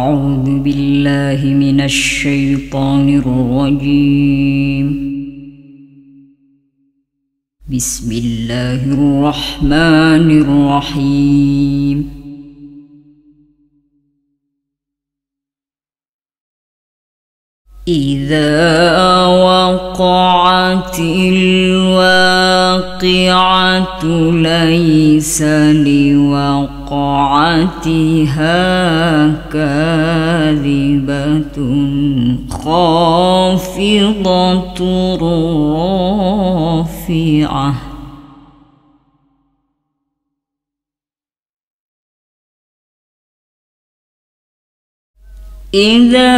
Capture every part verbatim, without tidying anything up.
أعوذ بالله من الشيطان الرجيم. بسم الله الرحمن الرحيم. إذا وقعت الواقعة ليس لوقعتها كاذبة خافضة رافعة إذا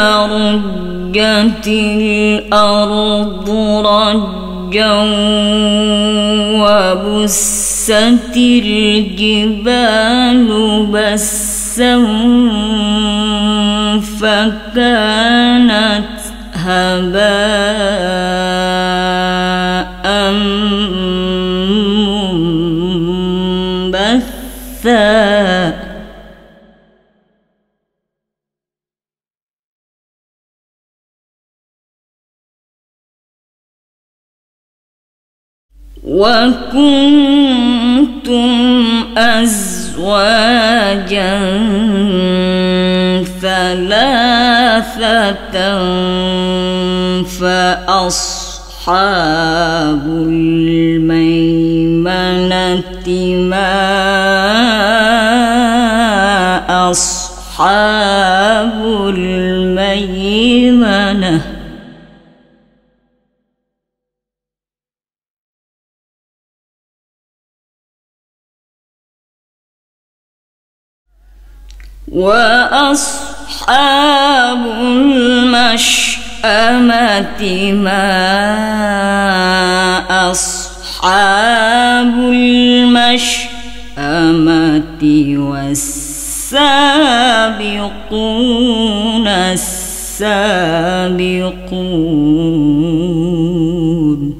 رجت الأرض رجا وبست الجبال بسا فكانت هباء منبثا وكنتم أزواجا ثلاثة فأصحاب الميمنة ما أصحاب الميمنة وأصحاب المشأمة ما أصحاب المشأمة والسابقون السابقون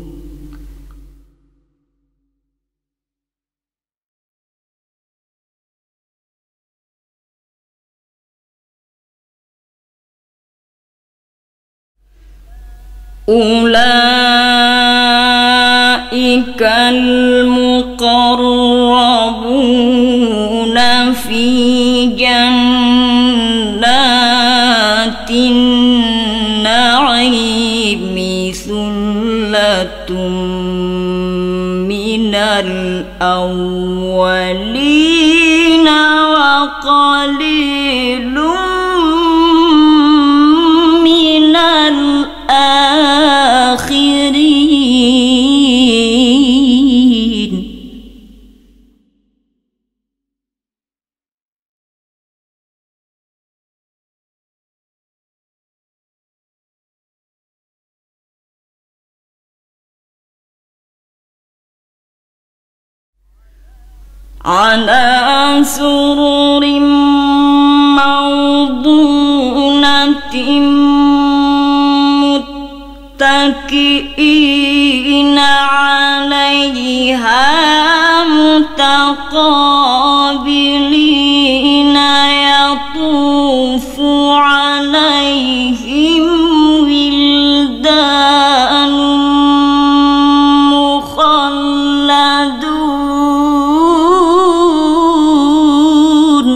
أولئك المقربون في جنات النعيم ثلة من الأولين وقليل من الآخرين على سرر موضونة متكئين عليها متقابلين يطوف عليهم ولدان مخلدون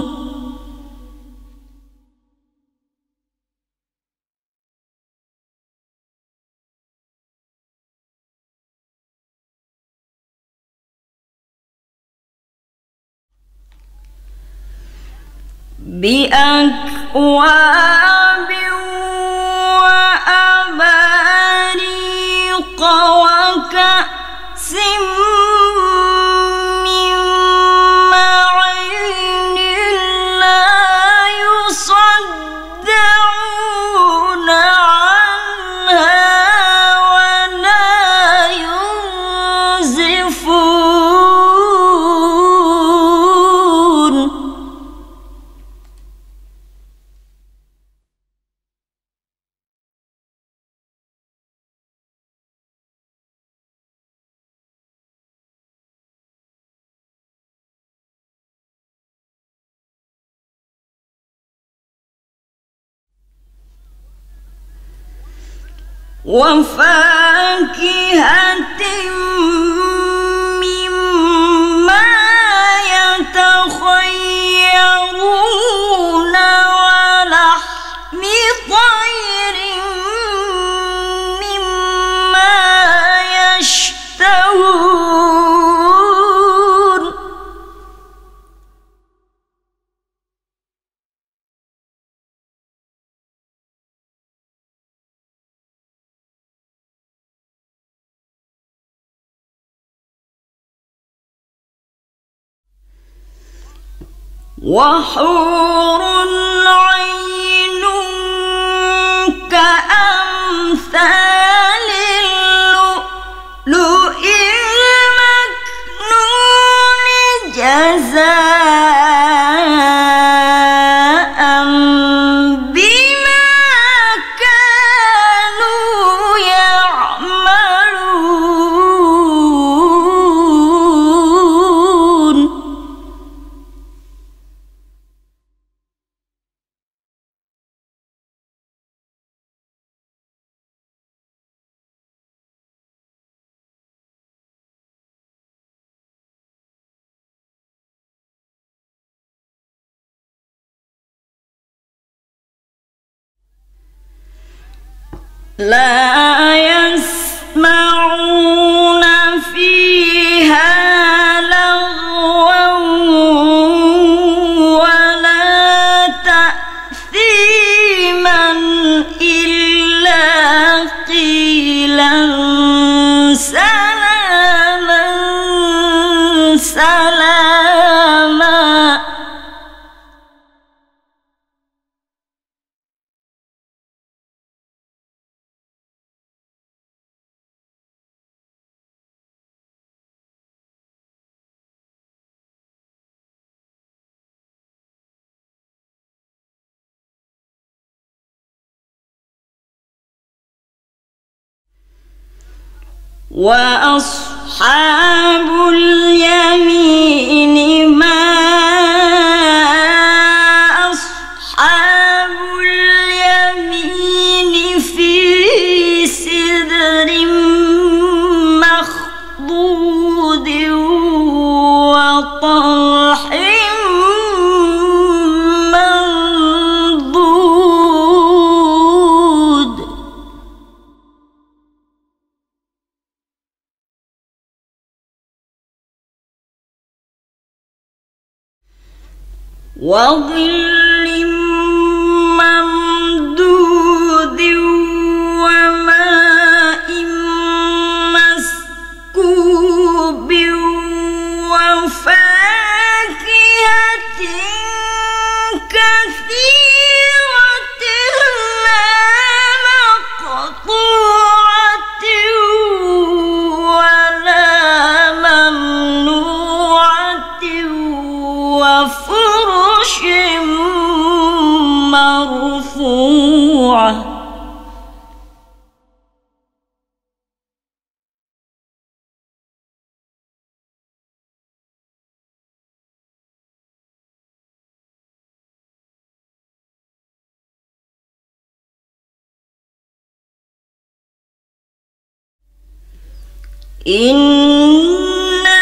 بأكواب وأباريق وكأس من معين لا يصدعون عنها ولا ينزفون وفاكهة مما يتخيرون ولحم طير مما يشتهون وحور عين كأمثال اللؤلؤ المكنون جزاء بما كانوا يعملون لا يسمعون فيها لغوا ولا تأثيما إلا قيلا سلاما سلاما وأصحاب اليمين ما أصحاب اليمين في سدر مخضود وطلح منضود وظل ممدود وماء مسكوب وفاكهة كثيرة لا مقطوعة ولا ممنوعة وفرش مرفوعة إنا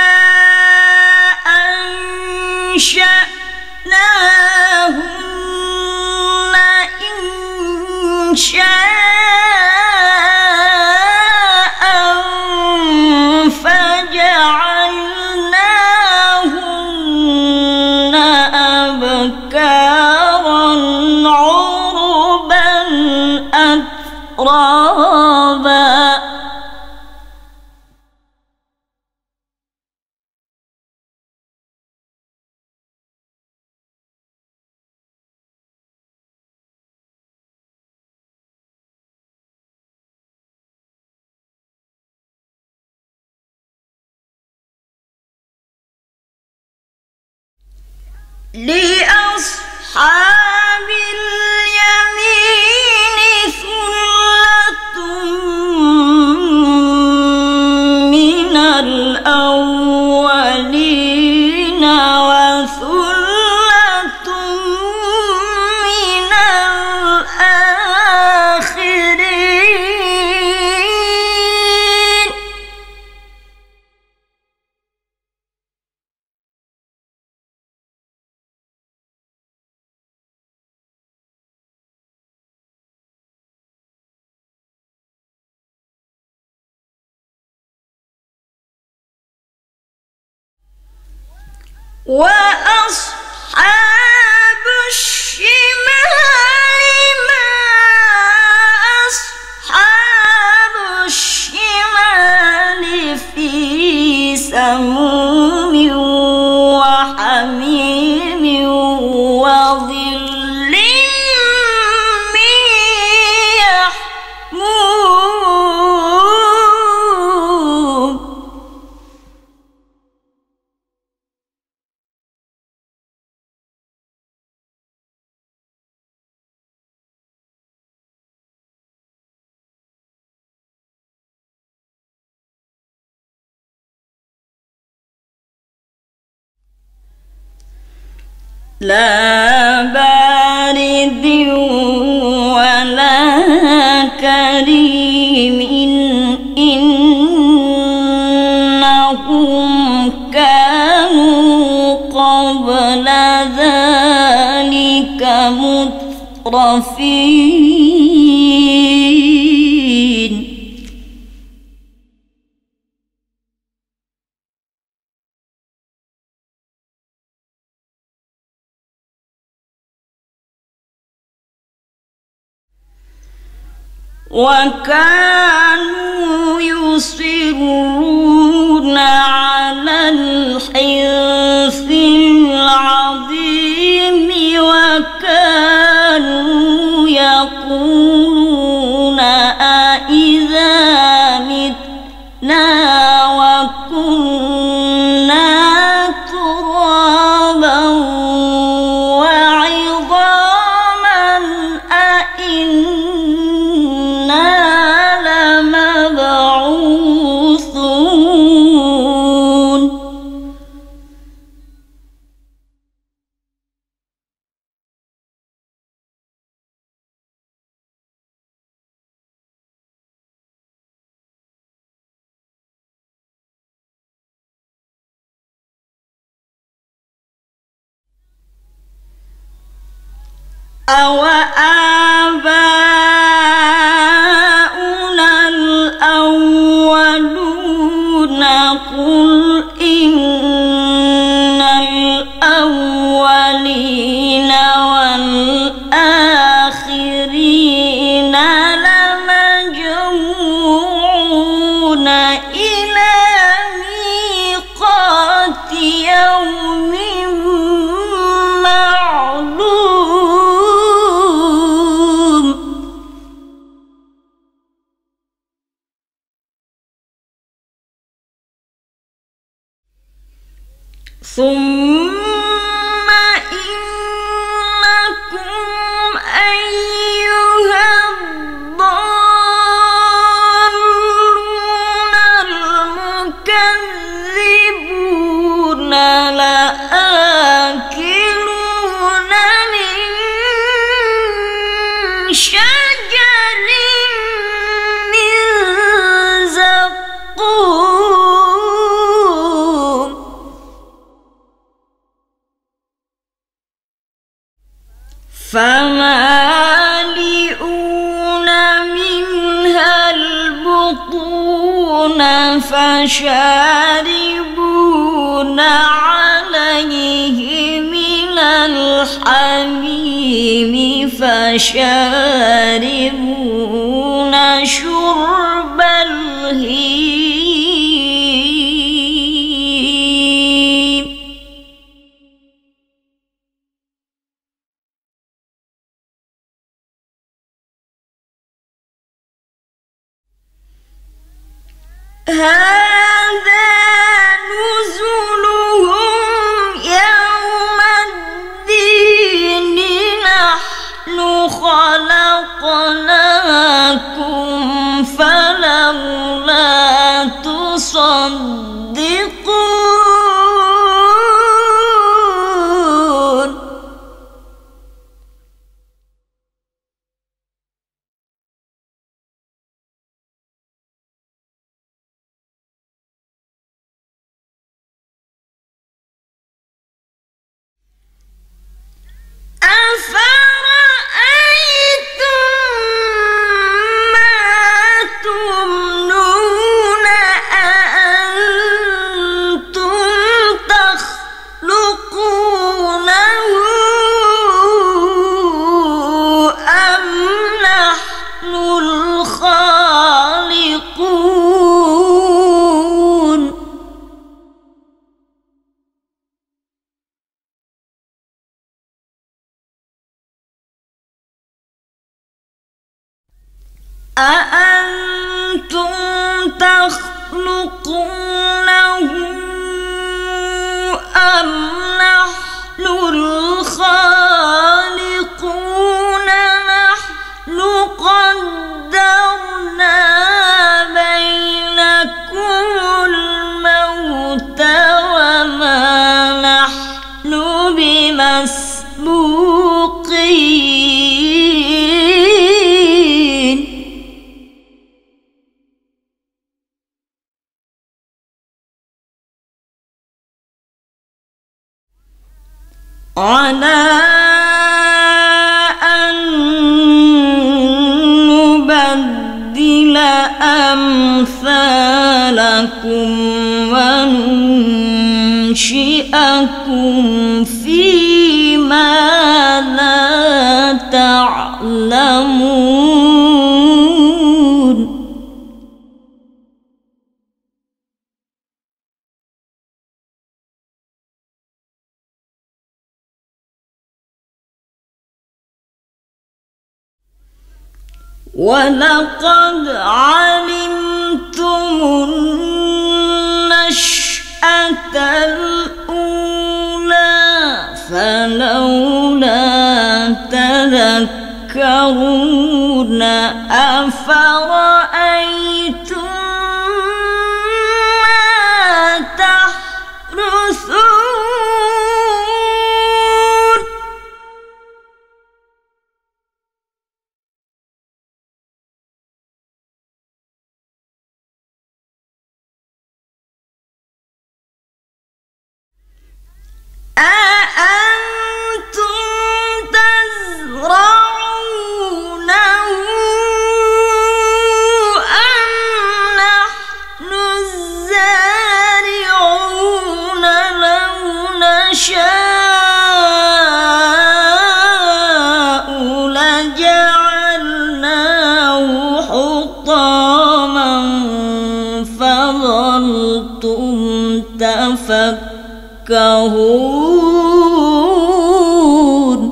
أنشأناهن إنشاء فجعلناهن أبكارا عربا أترابا لأصحاب اليمين ثلة من الأولين وثلة من الآخرين وأصحاب الشمال ما أصحاب الشمال في سموم وحميم وظل من يحموم لا بارد ولا كريم إنهم كانوا قبل ذلك مترفين وكانوا يصرون على الحنث العظيم وكانوا يقولون أإذا متنا وكنا ترابا وعظاما أإنا لمبعوثون أوآباؤنا الأولون قل إن الأولين والآخرين لمجموعون إلى ميقات يوم ثم إنكم أيها الضالون المكذبون لآكلون من شجر من زقوم فمالئون منها البطون فشاربون عليه من الحميم فشاربون شرب الهيم هذا نزلهم يوم الدين نحن خلقناكم فلولا تصدقون أفرأيتم أأنتم تخلقونه أم نحن الخالقون نحن قدرنا بينكم الموت وما نحن بمسبوقين على أن نبدل أمثالكم وننشئكم فيما لا تعلمون ولقد علمتم النشأة الأولى فلولا تذكرون أفرأيتم ما تحرثون أأنتم تزرعونه أم نحن الزارعون لو نشاء لجعلناه حطاما فظلتم تفكهون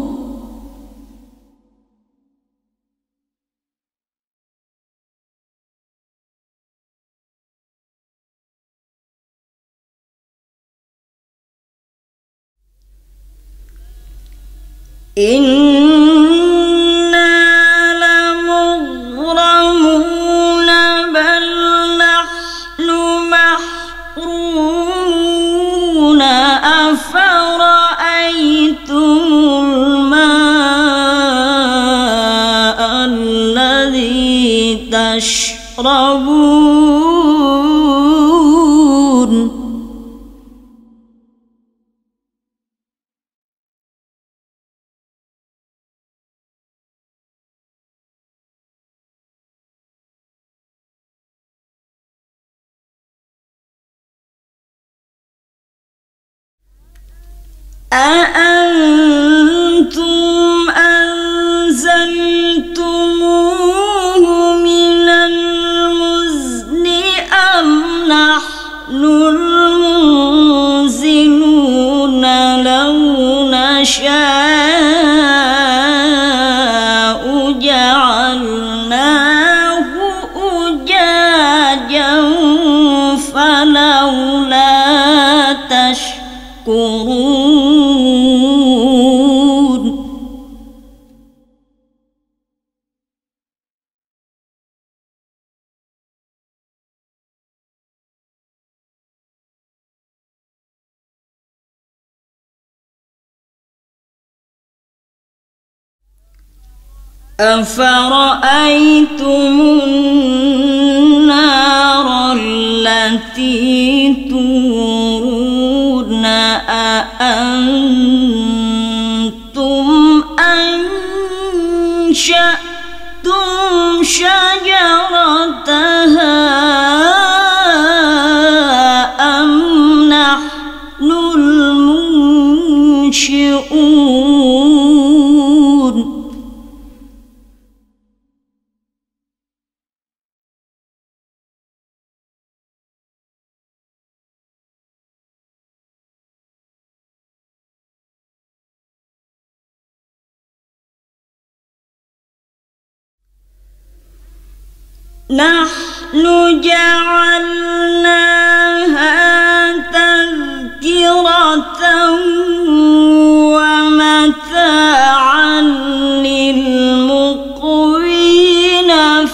إنا لمغرمون بل نحن محرومون أفرأيتم الماء الذي تشربون أأنتم أنزلتموه من المزن أم نحن المنزلون لو نشاء جعلناه أجاجا فلولا تشكرون أفرأيتم النار التي تورون أأنتم أنشأتم شجرتها أم نحن المنشئون نحن جعلناها تذكرة ومتاعا للمقوين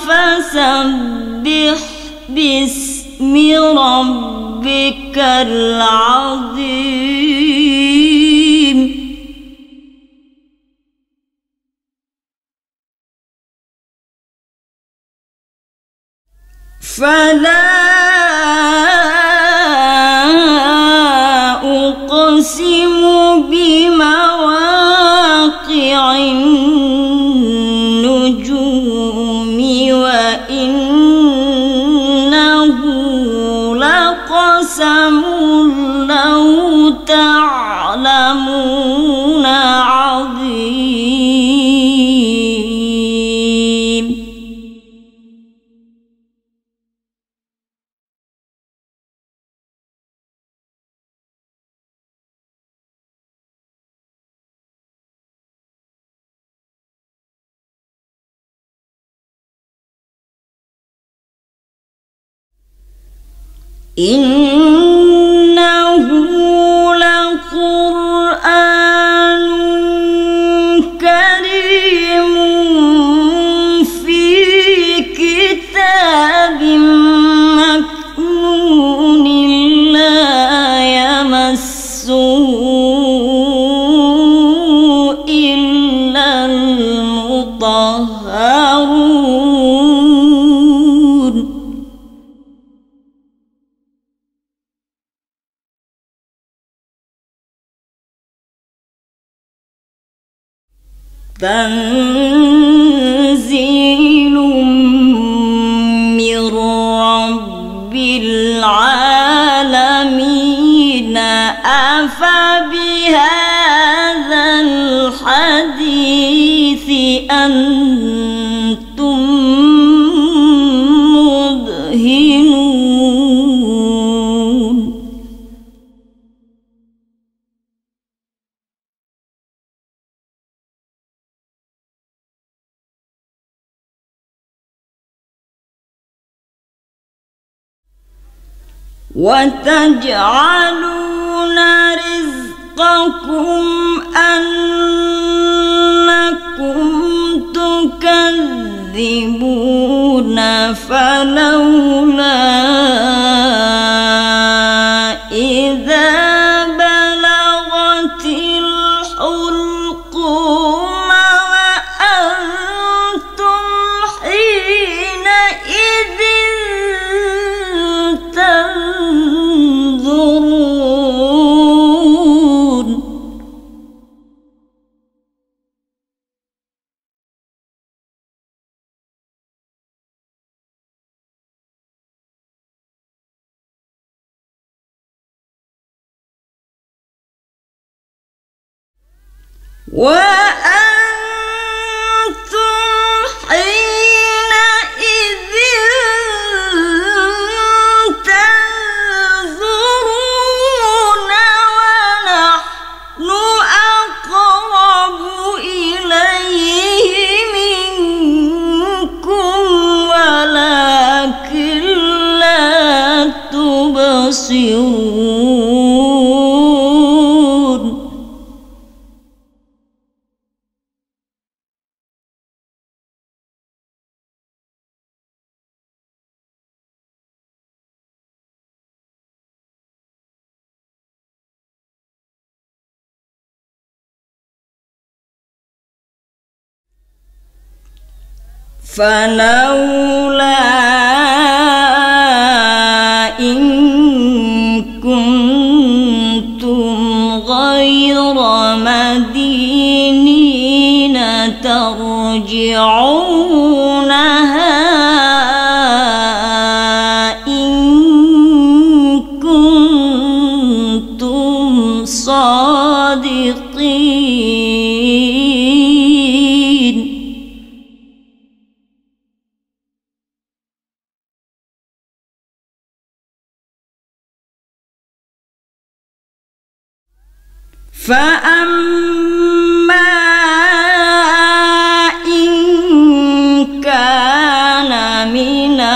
فسبح باسم ربك العظيم فلا أقسم بمواقع النجوم وإنه لقسم لو تعلمون عظيم إنه لقرآن كريم في كتاب مكنون لا يمسه إلا المطهرون تنزيل من رب العالمين أفبهذا الحديث أنتم مدهنون وتجعلون رزقكم أنكم تكذبون فلولا إذا بلغت الحلقوم وأنتم حينئذ تنظرون وأنتم حينئذ تنظرون ونحن أقرب إليه منكم ولكن لا تبصرون فلولا إن كنتم غير مدينين ترجعونها إن كنتم صادقين فأما إن كان من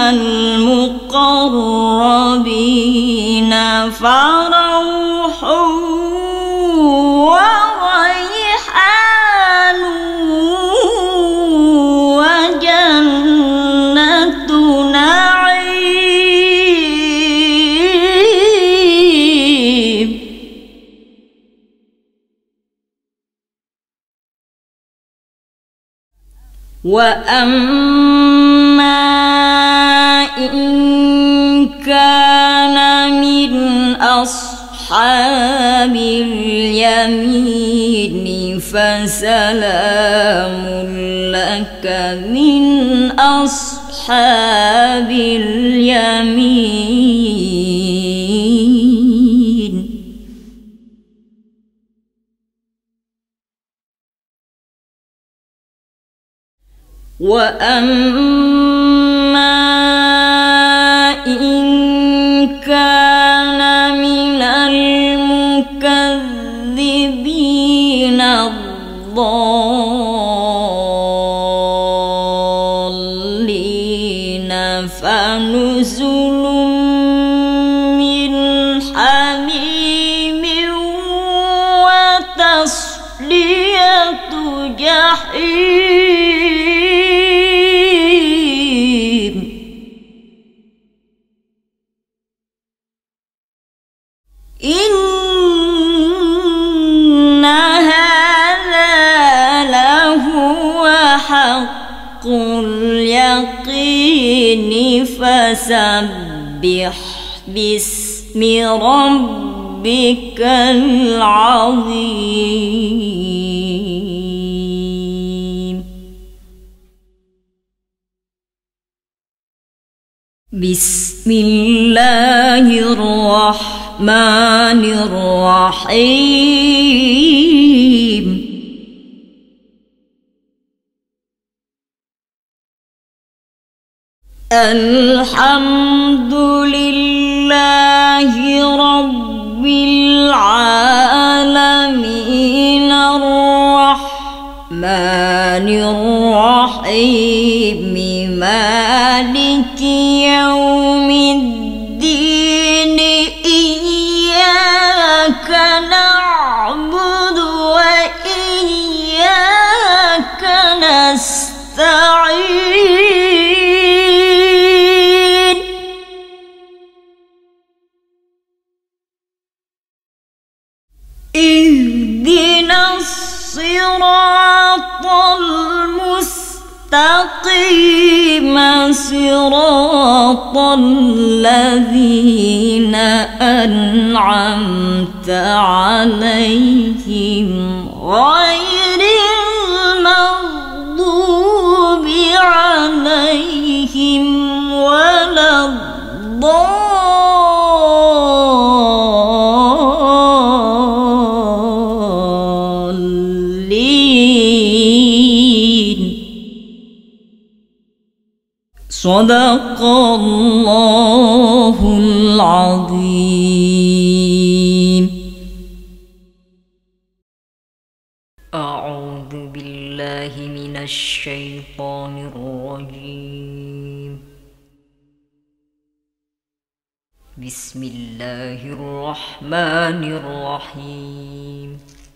وأما إن كان من أصحاب اليمين فسلام لك من أصحاب اليمين. وأما إن كان من المكذبين الضالين فنزل من حميم وتصلية جحيم. إن هذا لهو حق اليقين فسبح باسم ربك العظيم. بسم الله الرحمن الرحيم. الحمد لله رب العالمين الرحمن الرحيم مالك يوم الدين إياك نعبد وإياك نستعين. اهدنا الصراط المستقيم صراط الذين أنعمت عليهم غير المغضوب عليهم ولا الضالين. صدق الله العظيم. أعوذ بالله من الشيطان الرجيم. بسم الله الرحمن الرحيم.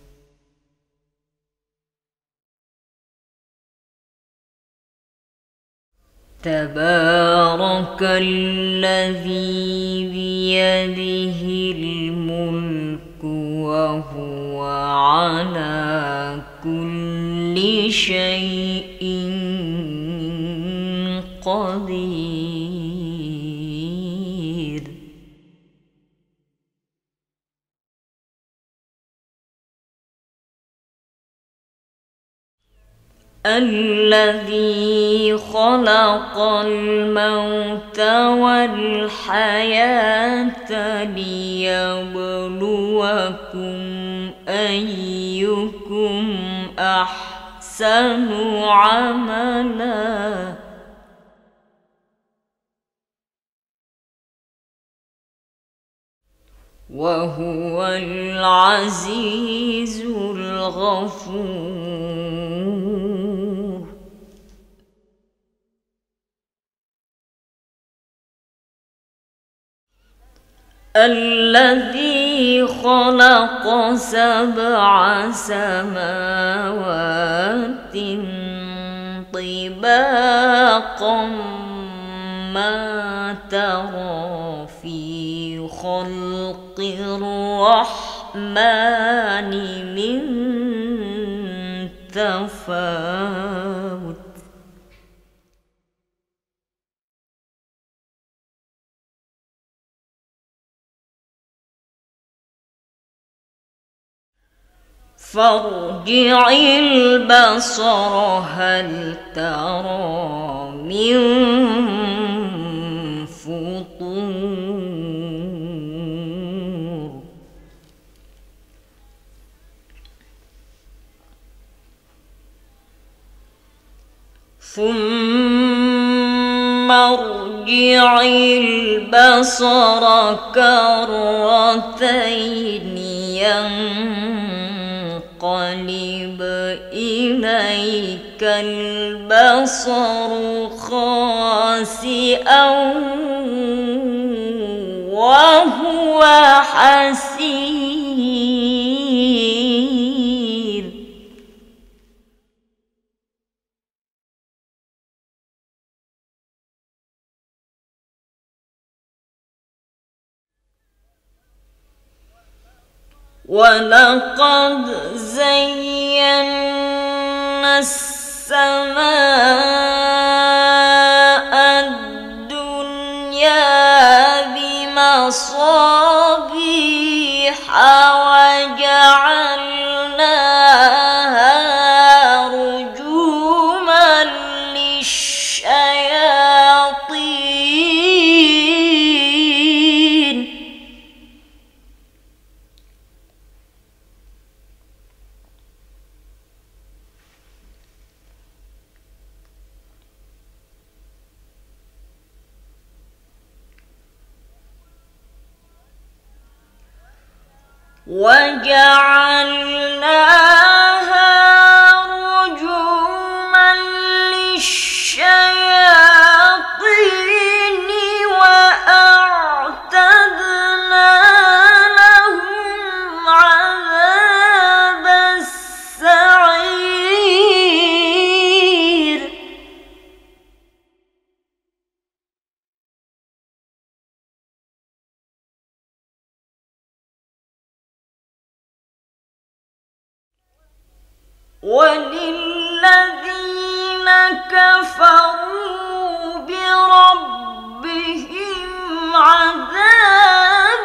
تبارك الذي بيده الملك وهو على كل شيء قدير. الذي خلق الموت والحياة ليبلوكم أيكم أحسن عملا وهو العزيز الغفور. الذي خلق سبع سماوات طباقا ما ترى في خلق الرحمن من تفاوت فارجع البصر هل ترى من فطور ثم ارجع البصر كرتين ينقلب إليك البصر خاسئا وهو حسير ولقد زينا السماء الدنيا بمصابيح وجعلناها رجوما للشياطين وجعلناها رجوما للشياطين وأعتدنا لهم عذاب السعير وللذين كفروا بربهم عذاب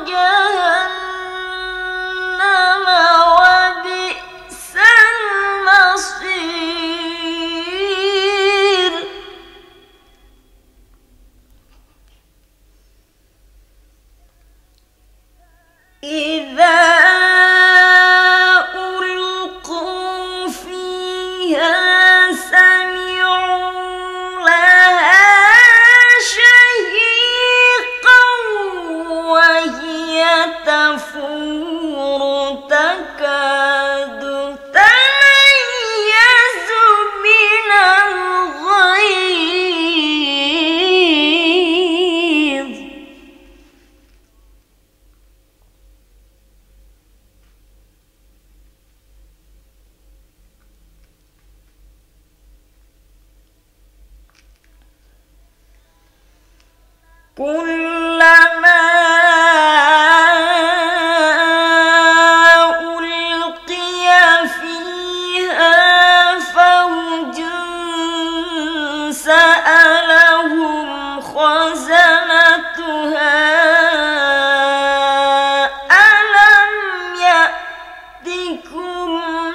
جهنم وبئس المصير إذا تفور تكاد تميز من الغيظ كلما سألهم خزنتها ألم يأتكم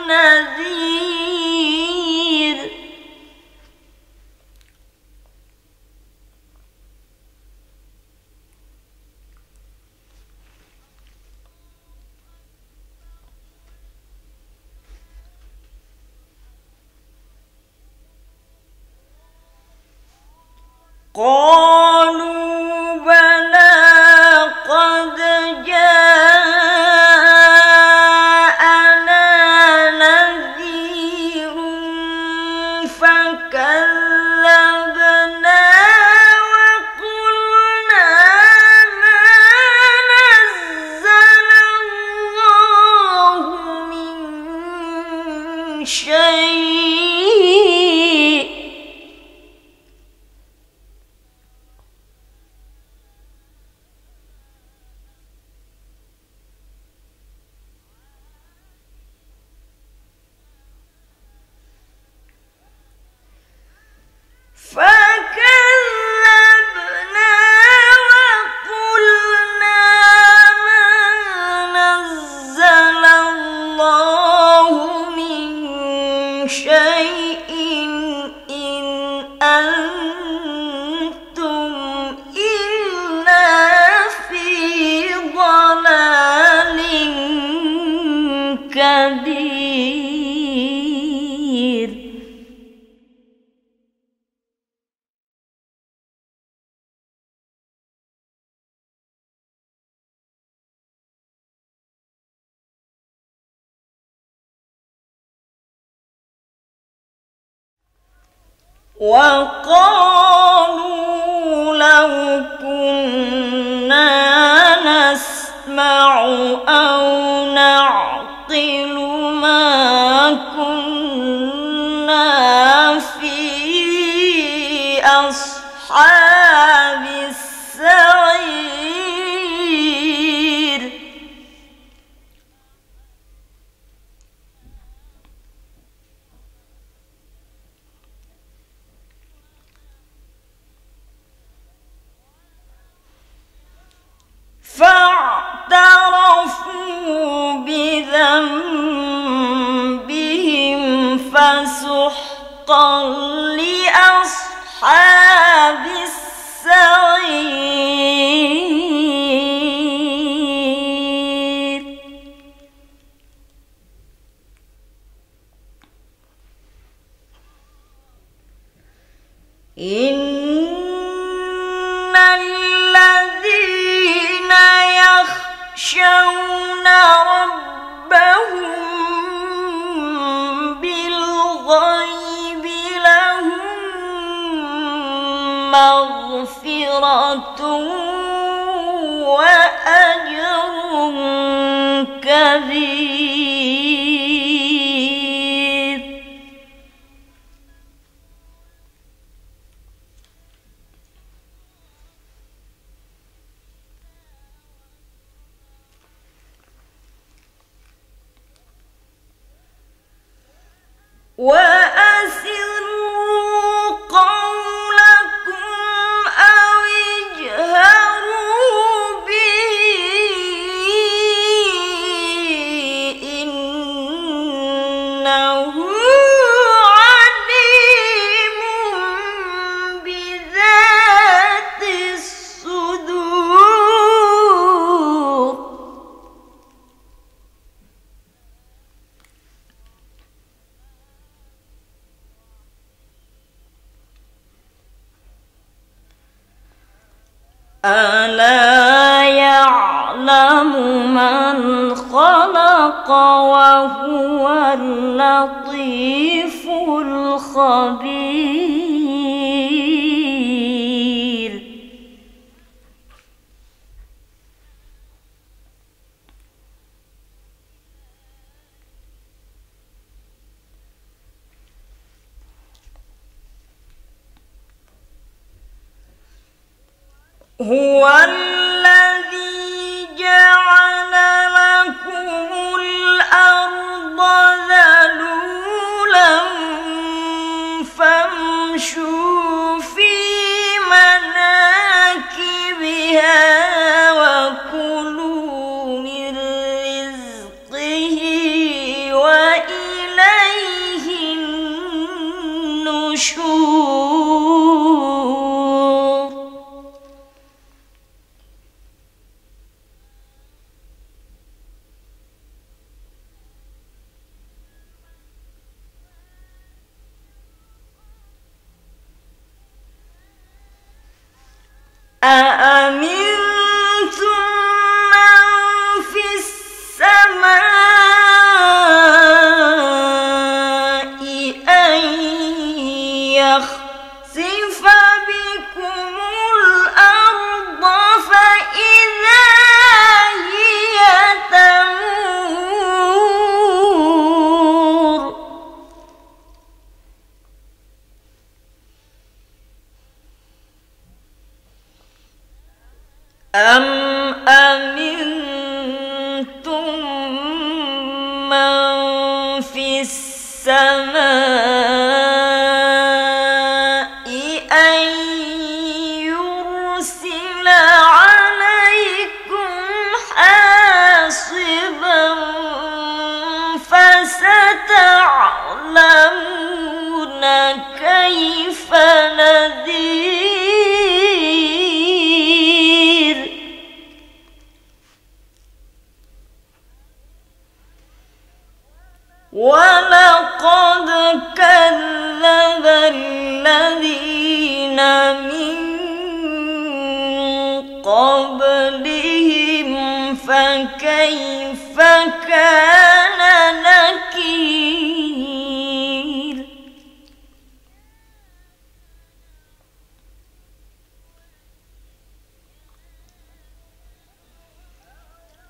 نذير قالوا بلى قد جاءنا نذير فكذبنا وقلنا ما نزل الله من شيء شيء إن أنتم إلا في ضلال كبير. وقالوا لو كنا نسمع أو نعقل ما كنا في أصحاب السعير. فاعترفوا بذنبهم فسحقا لأصحاب السعير. إن الذين يخشون ربهم بالغيب لهم مغفرة وأجر كبير. وأسروا قولكم أو اجهروا به إنه عليم بذات الصدور. ألا يعلم من خلق وهو اللطيف الخبير. هو الذي جعل لكم الأرض ذلولا فامشوا في مناكبها وكلوا من رزقه وإليه النشور. أأمنتم من في السماء أن يخسف بكم الأرض فإذا هي تمور. أم أمنتم من في السماء أن يرسل عليكم حاصبا فستعلمون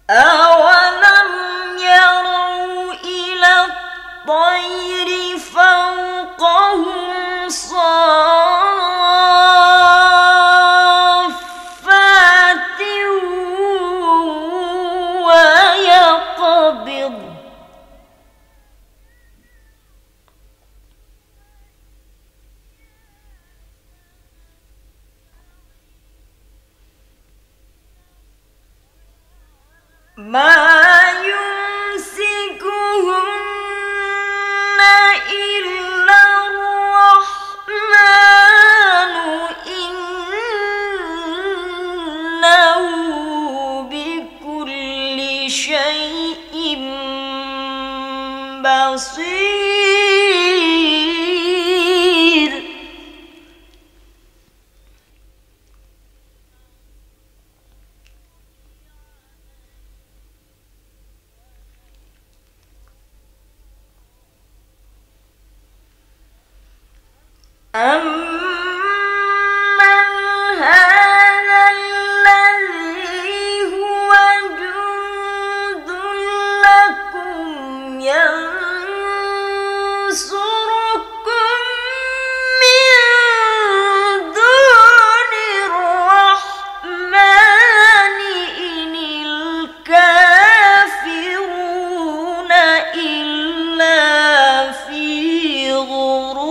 أولم يروا إلى الطير فوقهم صافات ويقبض ما يمسكهن إلا الرحمن إنه بكل شيء بصير. أَمَّنْ هَذَا الَّذِي هُوَ جُندٌ لَّكُمْ يَنصُرُكُم مِّن دُونِ الرَّحْمَٰنِ إِنِ الْكَافِرُونَ إِلَّا فِي غُرُورٍ.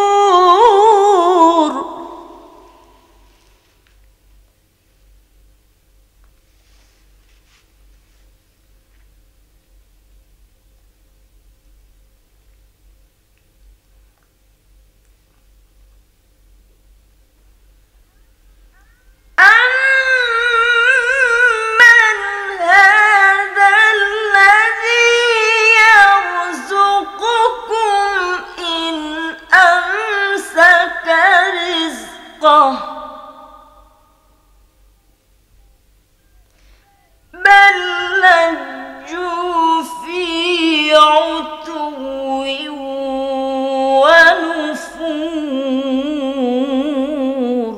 بل لجوا في عتو ونفور.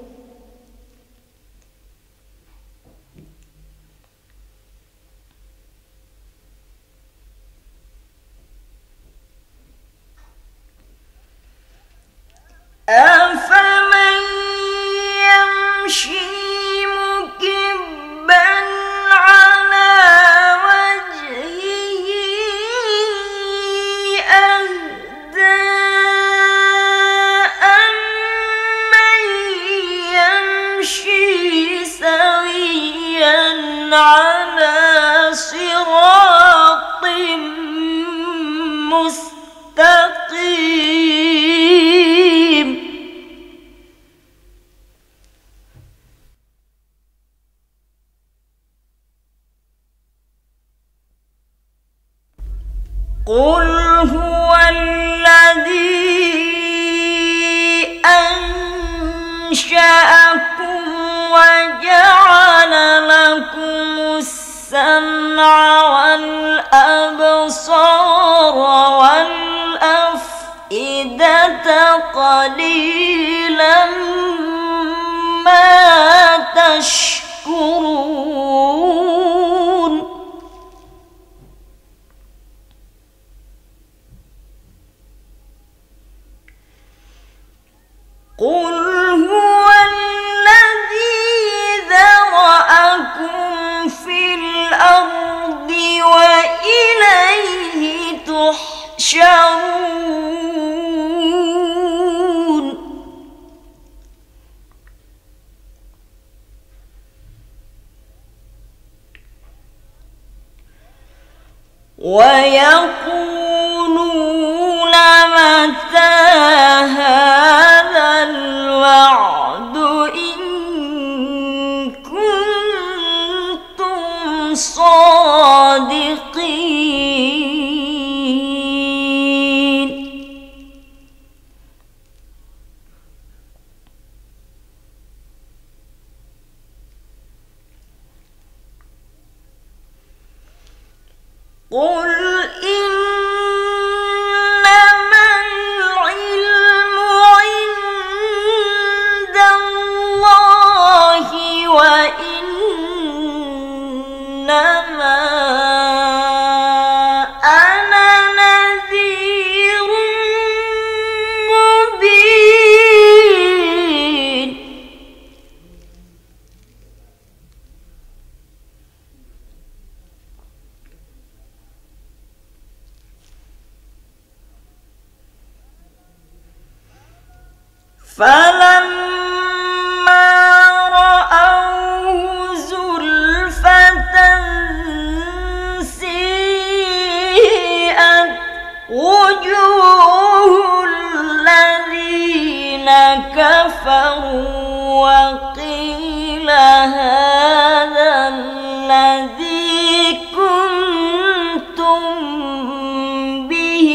أفمن يمشي مكبا على وجهه أهدى أمن يمشي سويا على صراط مستقيم. قل هو الذي أنشأكم وجعل لكم السمع والأبصار والأفئدة قليلا ما تشكرون. قل هو الذي ذرأكم في الأرض وإليه تحشرون. ويقولون متى هذا الوعد إن كنتم صادقين. قل إنما العلم عند الله وإنما فلما رأوه زلفة سيئت وجوه الذين كفروا وقيل هذا الذي كنتم به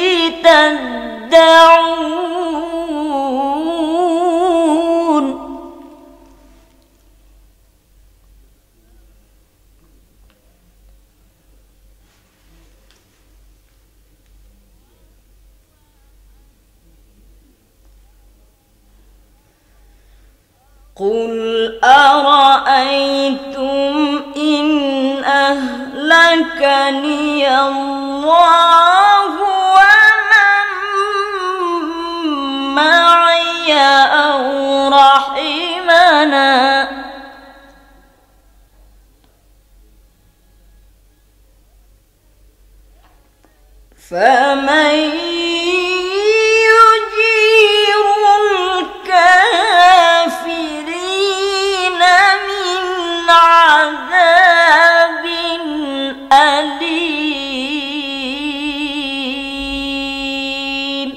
تدعون. قل أرأيتم إن أهلكني الله ومن معي أو رحمنا فمن يجير الكافرين من عذاب أليم.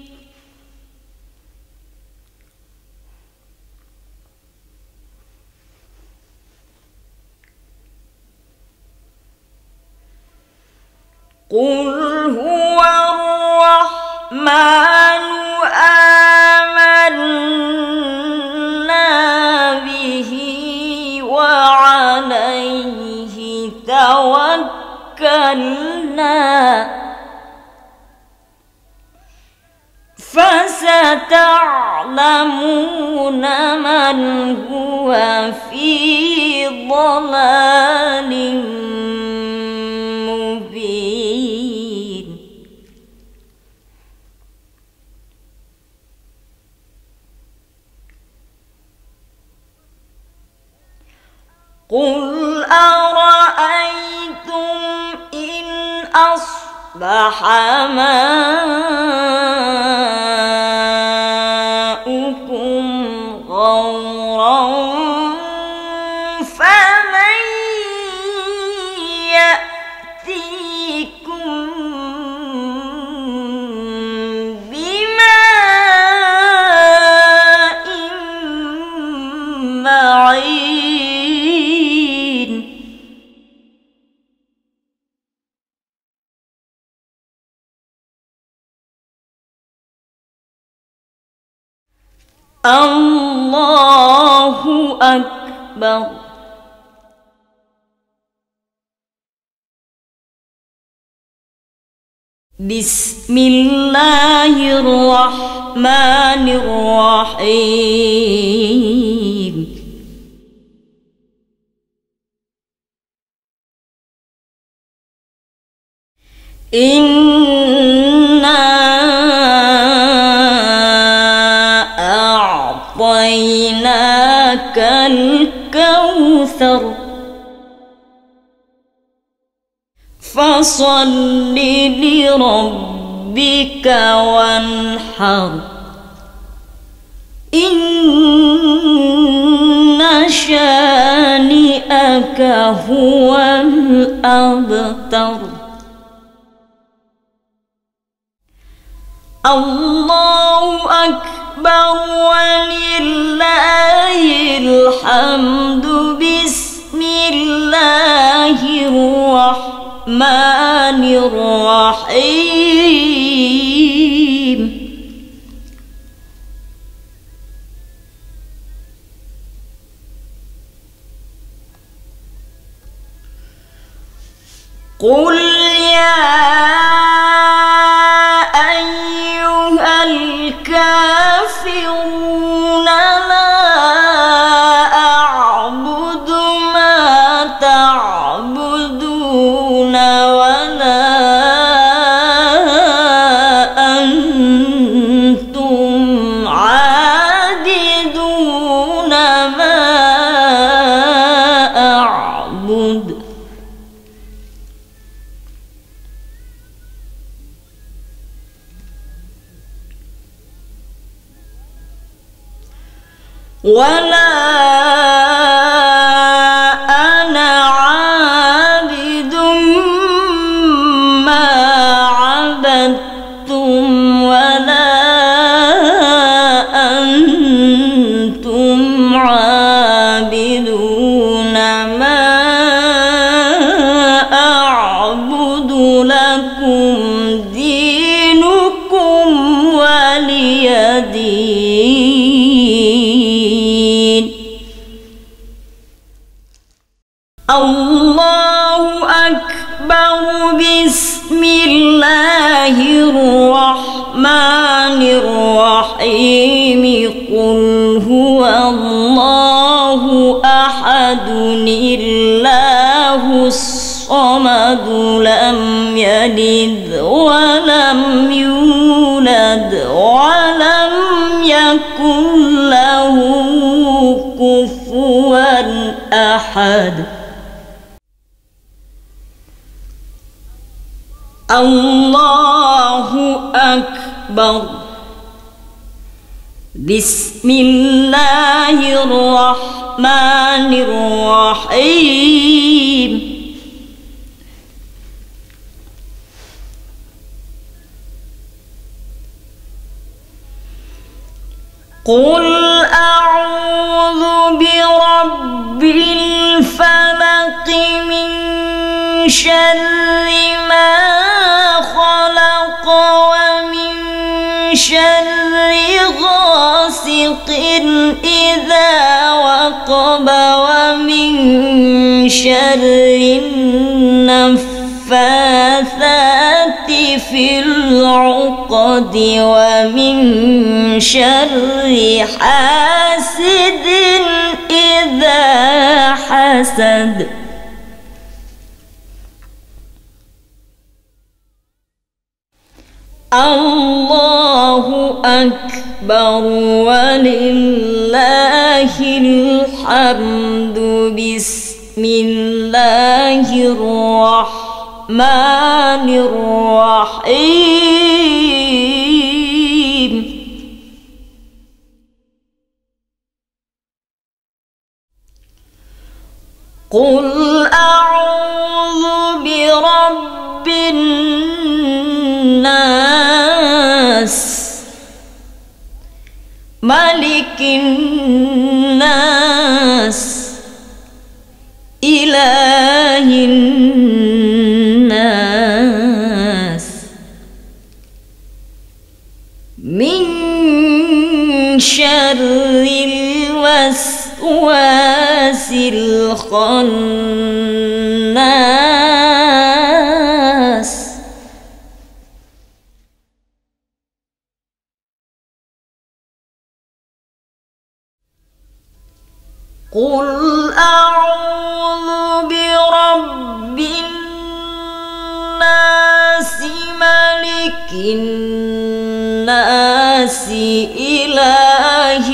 قل هو الرحمن آمنا به وعليه توكلنا فستعلمون من هو في ضلال مبين. قل أرأيتم إن أصبح ماؤكم غورا فمن يأتيكم بماء معين. الله أكبر. بسم الله الرحمن الرحيم. إنا أعطيناك الكوثر فصل لربك وانحر إن شانئك هو الأبتر. الله أكبر ولله الحمد. بسم الله الرحمن الرحيم. قل يا أيها الكافرون لا أعبد ما تعبدون ولا أنتم عابدون ما أعبد. ولا أنا عابد ما عبدتم ولا أنتم عابدون ما أعبد لكم دينكم ولي دين. الله أكبر. بسم الله الرحمن الرحيم. قل هو الله أحد الله الصمد لم يلد ولم يولد ولم يكن له كفوا أحد. الله أكبر. بسم الله الرحمن الرحيم. قل أعوذ برب الفلق من شر ما خلق ومن شر غاسق إذا وقب ومن شر النفاثات في العقد ومن شر حاسد إذا حسد. الله أكبر ولله الحمد. بسم الله الرحمن الرحيم. قل أعوذ برب الناس ملك الناس إله الناس من شر الوسواس الخناس. قل أعوذ برب الناس ملك الناس إله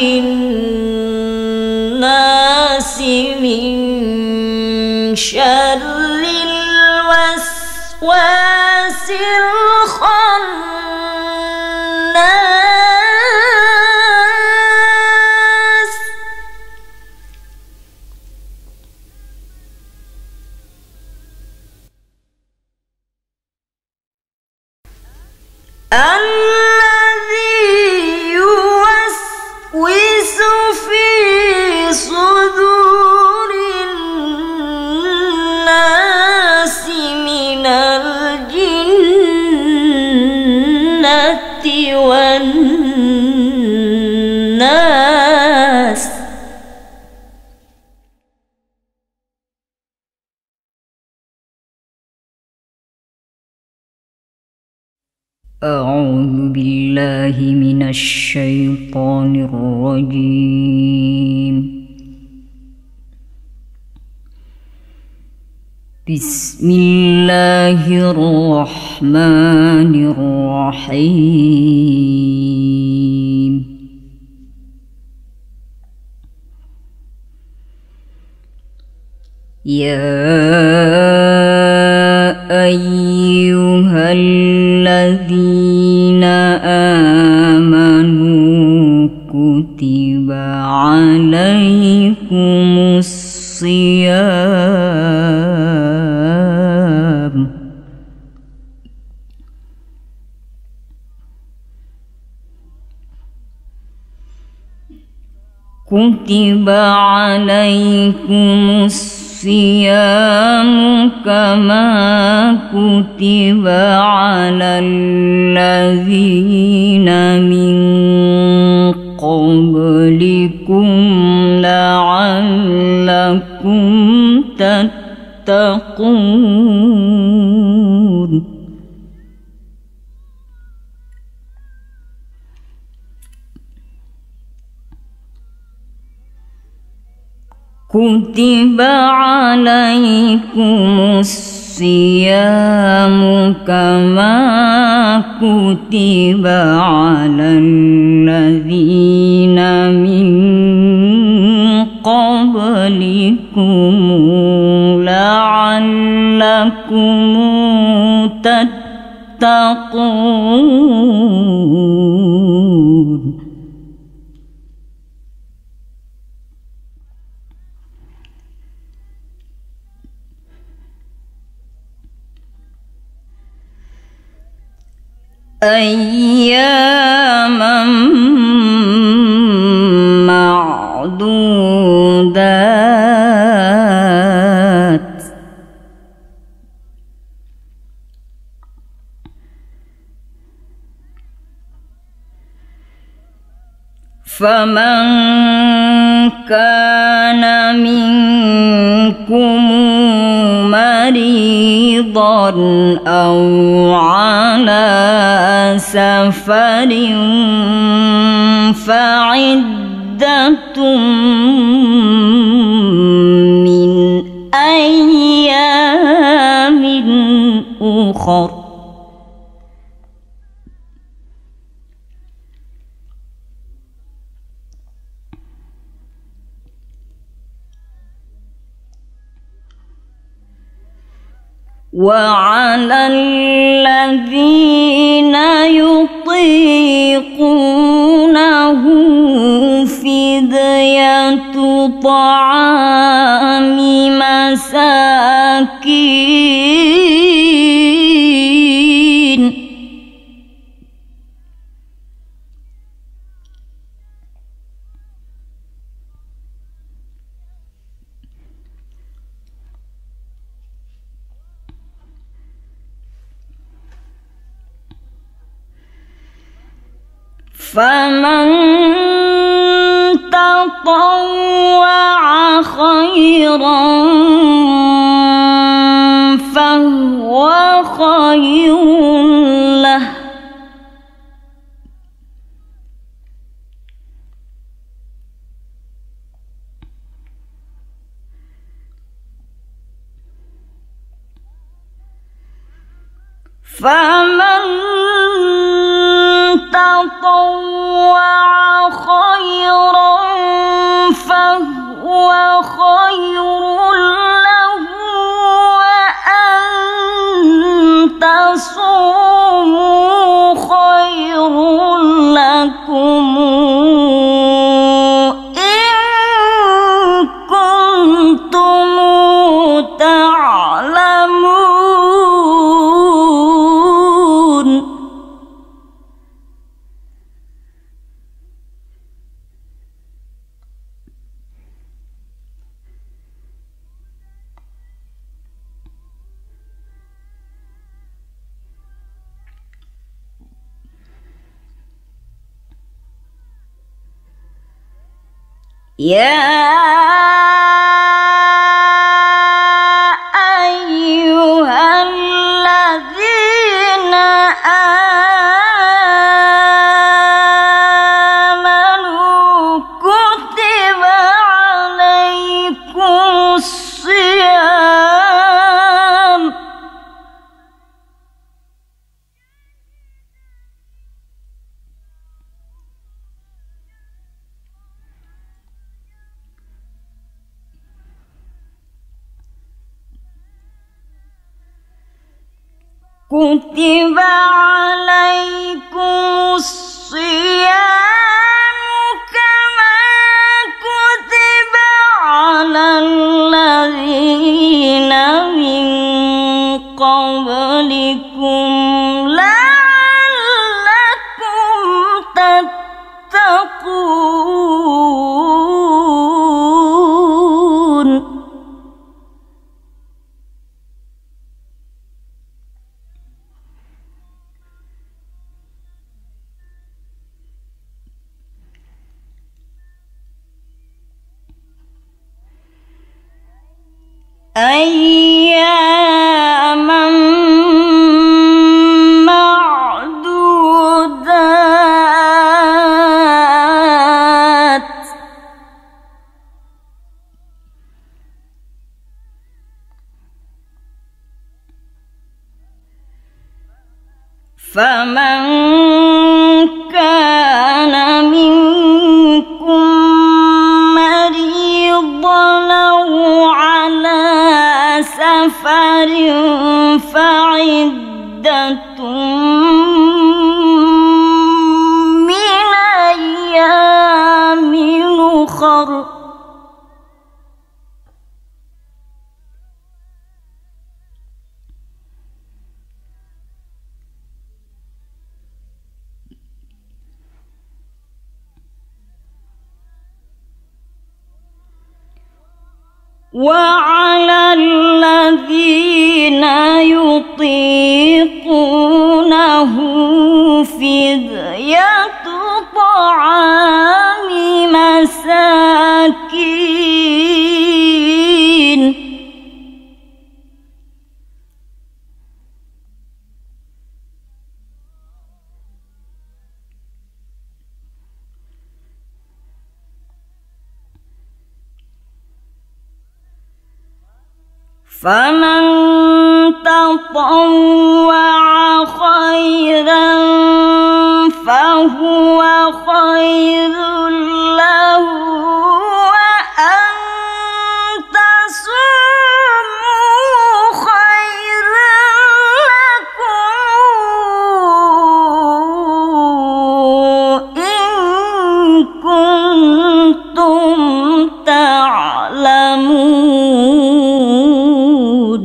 الناس من شر الوسواس الخناس. الذي يوسوس في صدور الناس من الجنة والناس. أعوذ بالله من الشيطان الرجيم. بسم الله الرحمن الرحيم. يا أيها الذين آمنوا كتب عليكم كتب عليكم الصيام كما كتب على الذين من قبلكم لعلكم تتقون. كتب عليكم الصيام كما كتب على الذين من قبلكم لعلكم تتقون. أياما معدودات. فمن كان منكم مريضا أو على سفر فعدة من أيام أخر. وعلى الذين يطيقونه فدية طعام مساكين. فمن تطوع خيرا فهو خير له. فمن تطوع خيرا فهو خير له وأن تصوموا خير لكم إن كنتم تعلمون. يا أيها الذين آمنوا كتب عليكم الصيام كتب عليكم الصيام كما كتب على الذين من قبلكم لعلكم تتقون. أياما معدودات فمن كان منكم مريضا أو على سفر فعدة من أيام أخر وعلى الذين يطيقونه فدية طعام مساكين فمن تطوع خيرا فهو خير له وأن تصوموا خير لكم إن كنتم تعلمون.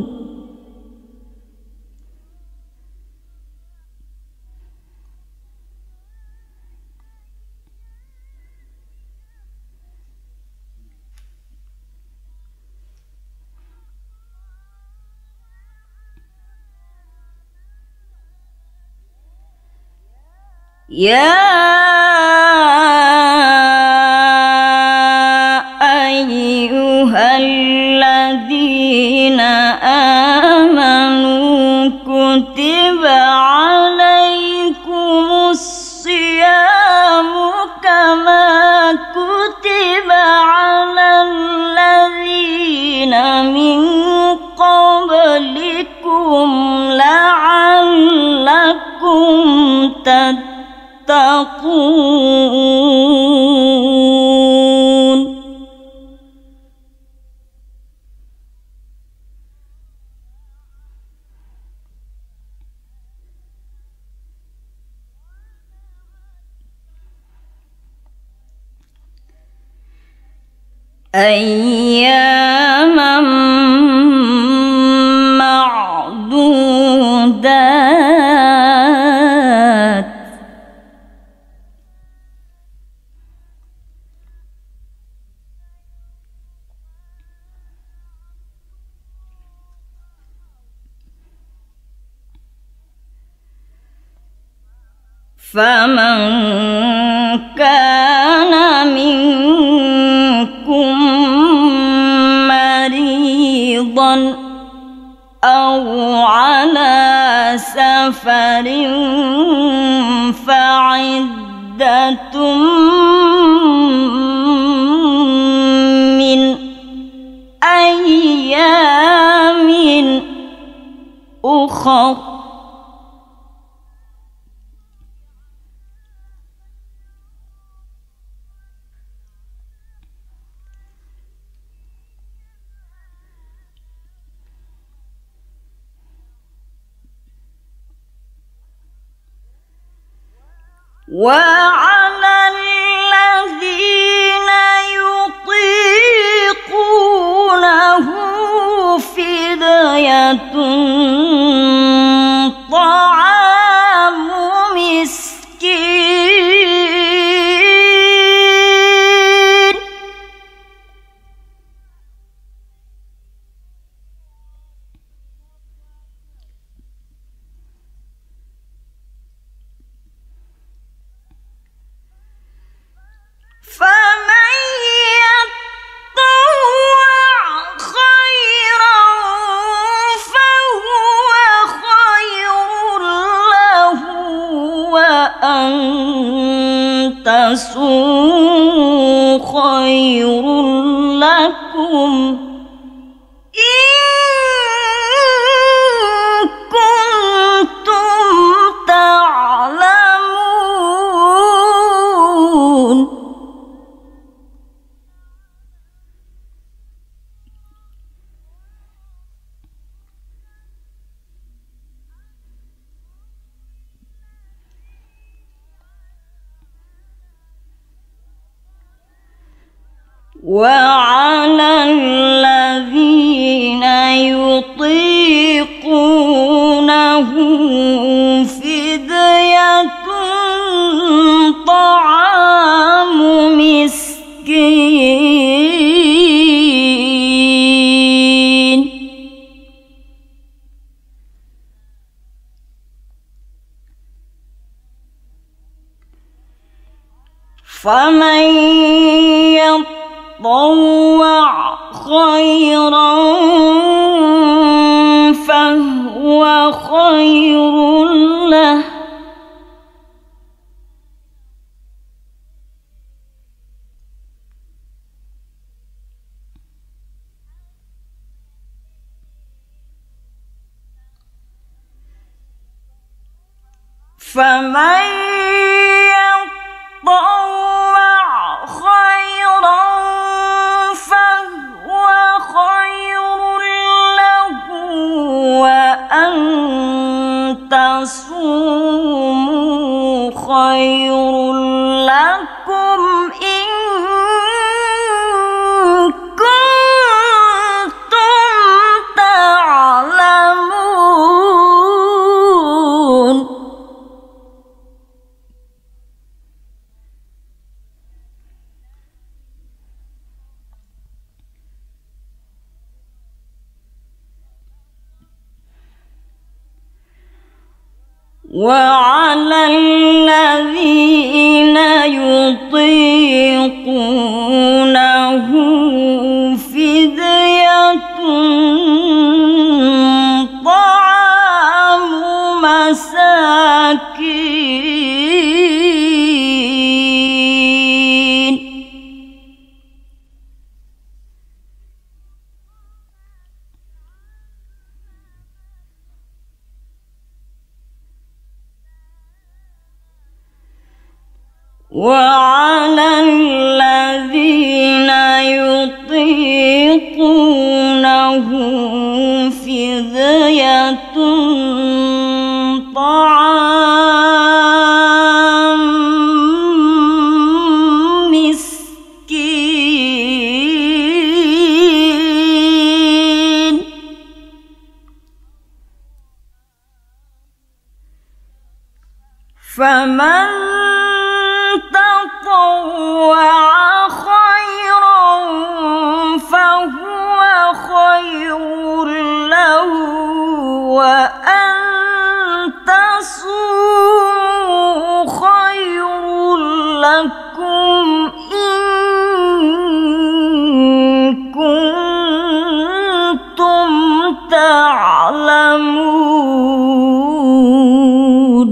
يا أيها الذين آمنوا كتب عليكم الصيام كما كتب على الذين من قبلكم لعلكم تتقون. أياما معدودات فمن كان منكم مريضا أو على سفر فعدة من أيام أخر وعلى الذين يطيقونه فدية طعام مسكين تصوموا خير لكم إن كنتم تعلمون. وعلى الذين يطيقونه فدية طعام مسكين فمن يطوع خيرا فهو خير له فمن يطوع خيرا فهو خير له وأن تصوموا خير لكم إن كنتم تعلمون. وعلى الذين يطيقونه فدية طعام مساكين وعلى الذين يطيقونه فدية طعام مسكين فمن تطوع خيرا فهو خير له وأن تصوموا خير لكم إن كنتم تعلمون.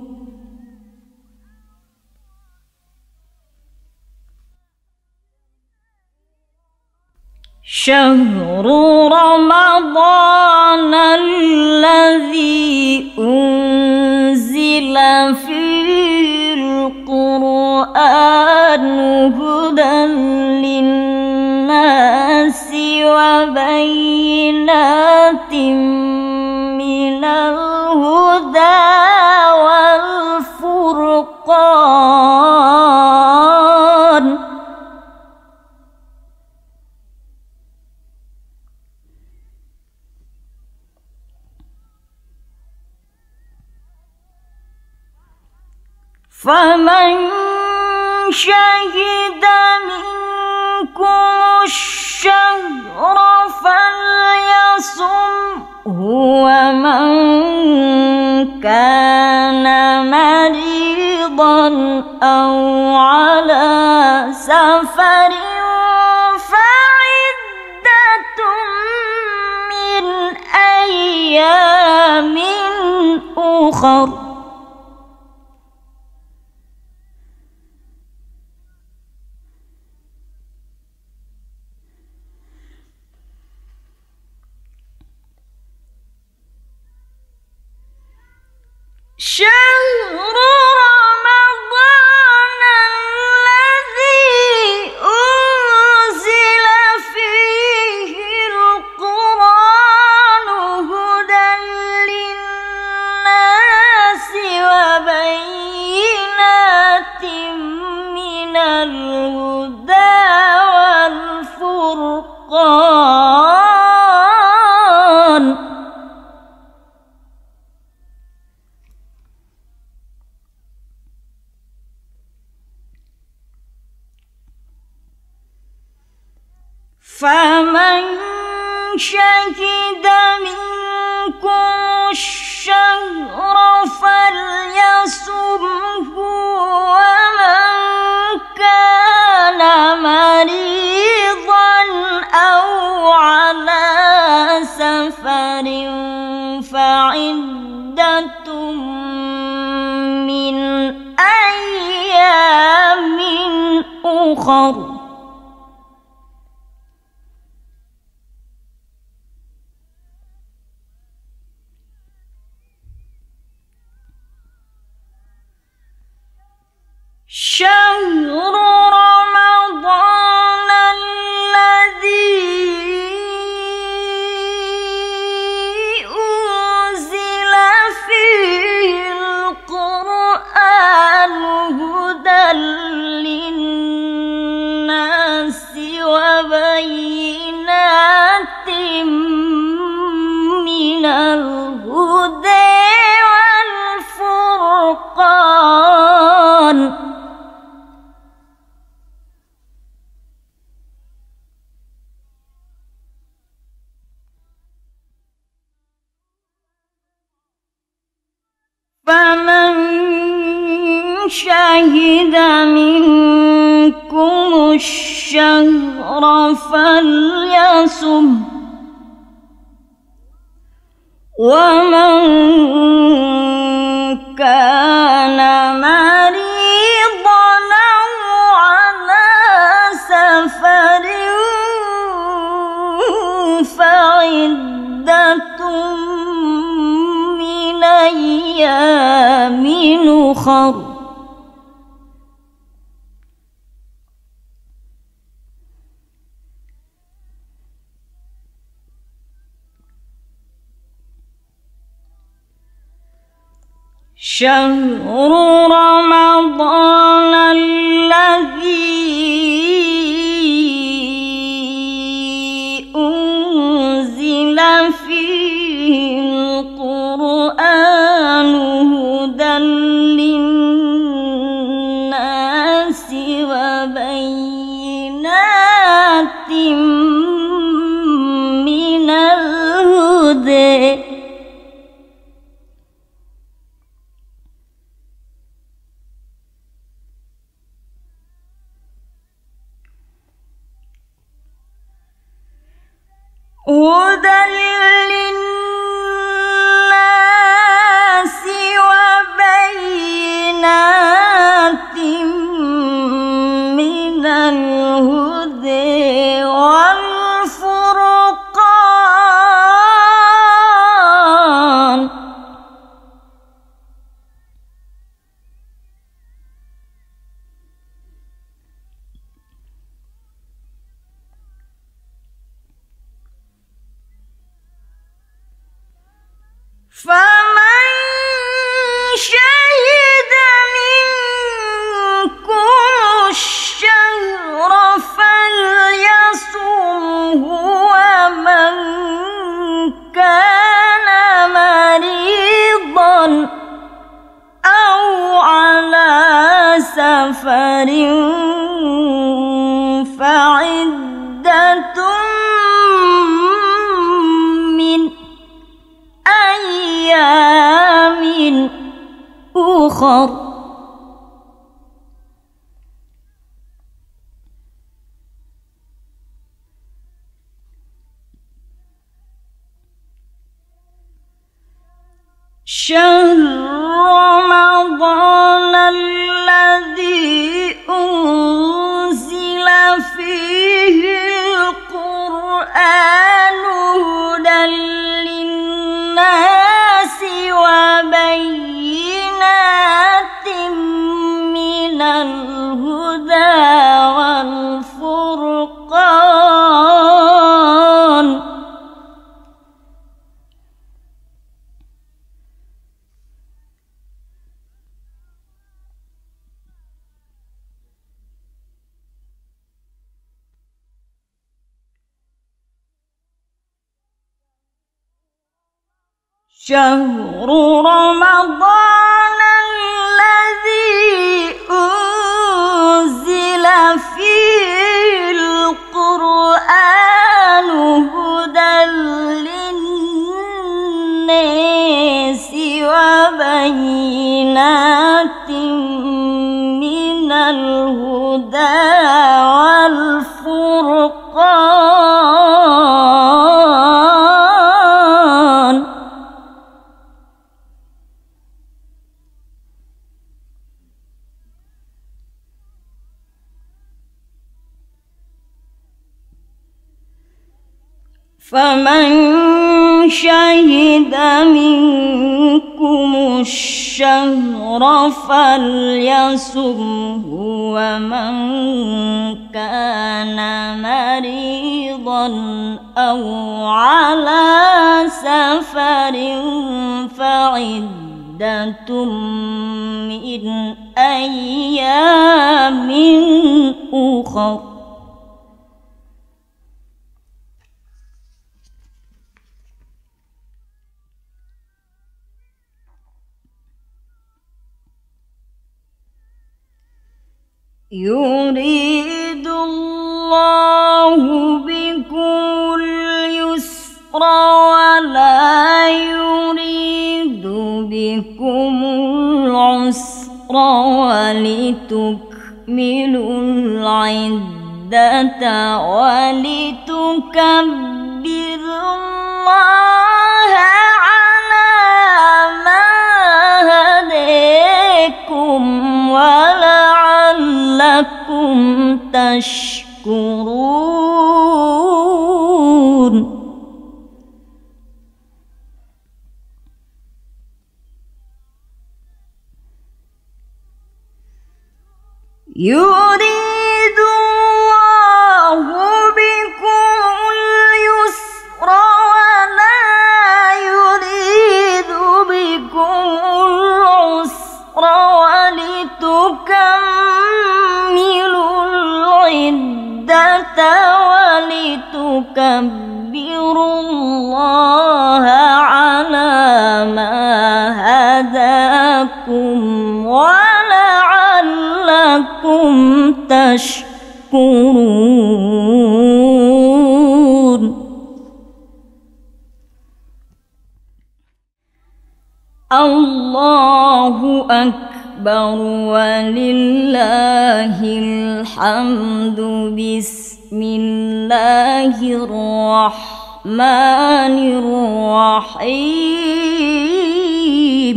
شهر رمضان الذي أنزل فيه القرآن هدى للناس وبينات من الهدى والفرقان فمن شهد منكم الشهر فليصمه ومن كان مريضا أو على سفر فعدة من أيام أخر شهر رمضان الذي أنزل فيه القرآن هدى للناس وبينات من الهدى والفرقان فمن شهد منكم الشهر فليصمه ومن كان مريضا أو على سفر فعدة من أيام أخر شهر رمضان الذي أنزل فيه القرآن هدى للناس وبينات من الهدى والفرقان فمن شهد منكم الشهر فليصم ومن كان مريضا أو على سفر فعدة من أيام أخر شهر رمضان الذي أنزل فيه القرآن هدى للناس وبينات من الهدى هدى للناس وبينات من الهدى والفرقان فمن شهد منكم الشهر فليصمه ومن كان مريضا أو على سفر فعدة من أيام أخر شهر رمضان الذي أنزل فيه القرآن هدى للناس وبينات الهدى والفرقان شهر رمضان الذي أنزل فيه القرآن هدى للناس وبينات من الهدى والفرقان فمن شهد منكم الشهر فليصمه ومن كان مريضا أو على سفر فعدة من أيام أخر يريد الله بكم اليسر ولا يريد بكم العسر ولتكملوا العدة ولتكبروا الله على ما هداكم ولعلكم تشكرون يريد الله بكم اليسر ولا يريد بكم العسر ولتكملوا العدة ولتكبروا الله على ما هداكم ولعلكم تشكرون الله أكبر ولله الحمد بسم الله الرحمن الرحيم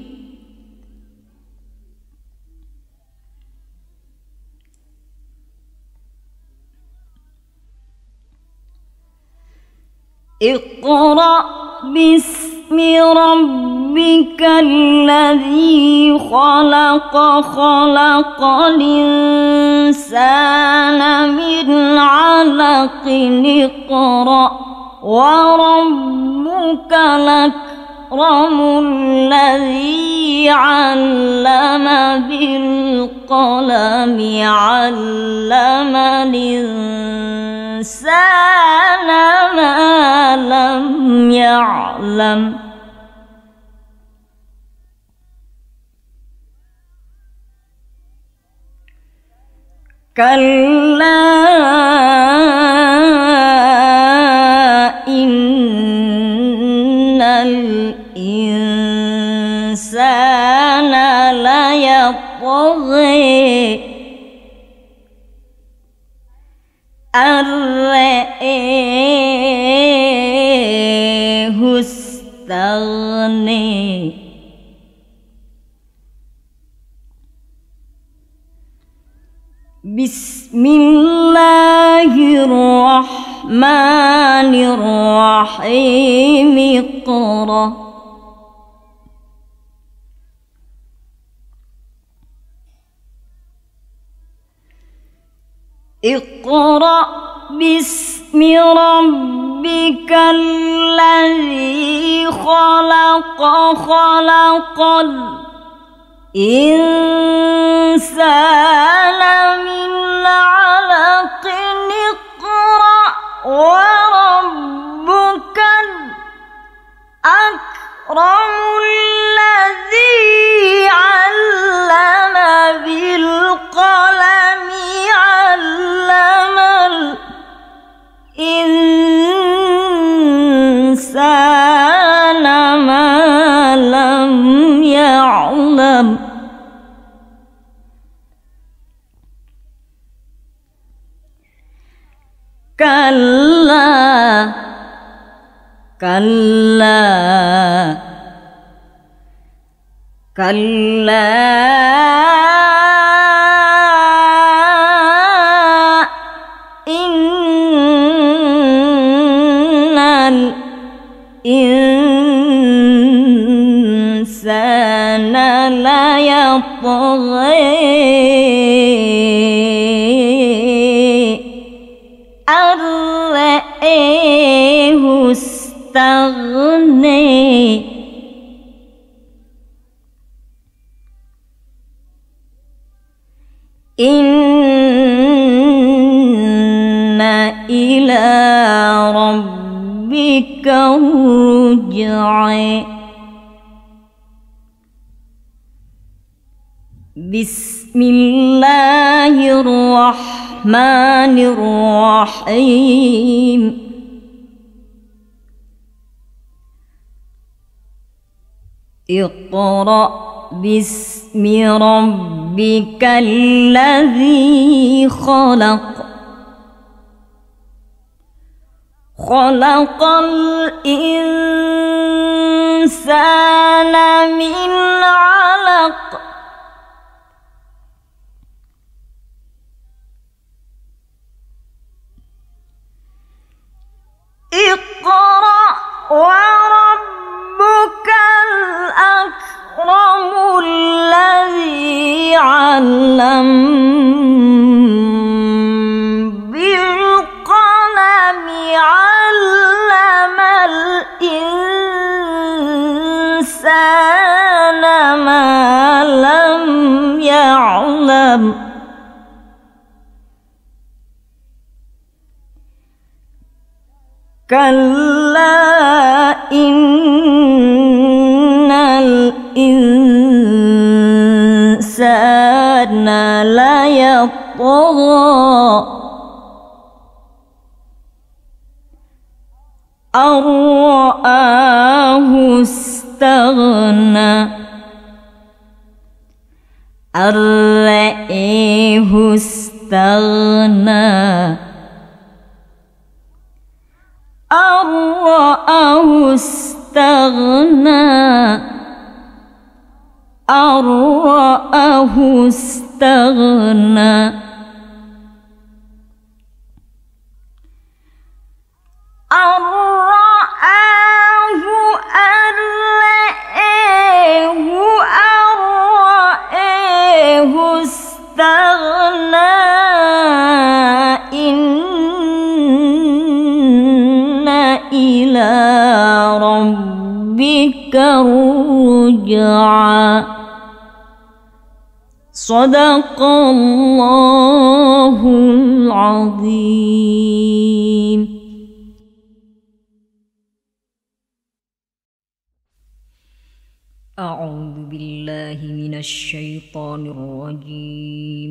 اقرأ باسم ربك الذي خلق خلق الإنسان من علق اقرأ وربك الأكرم الذي علم بالقلم علم الإنسان ما لم يعلم كلا إن الإنسان ليطغي أن رآه استغنى بسم الله الرحمن الرحيم اقرأ اقرأ باسم ربك الذي خلق خلق الإنسان من علق اقرأ وربك الأكرم الذي علم بالقلم علم الإنسان ما لم يعلم كلا كلا كلا إن الإنسان ليطغى أن رآه استغنى إن إلى ربك الرجعى بسم الله الرحمن الرحيم اقرأ باسم ربك الذي خلق خلق الإنسان من علق اقرأ وربك الأكرم الذي علم بالقلم علم الإنسان ما لم يعلم كلا إن الإنسان ليطغى أن رآه استغنى أن رآه استغنى أن رآه استغنى أن رآه استغنى أن رآه أن رآه أن رآه استغنى إن إلى ربك الرجعى صدق الله العظيم. أعوذ بالله من الشيطان الرجيم.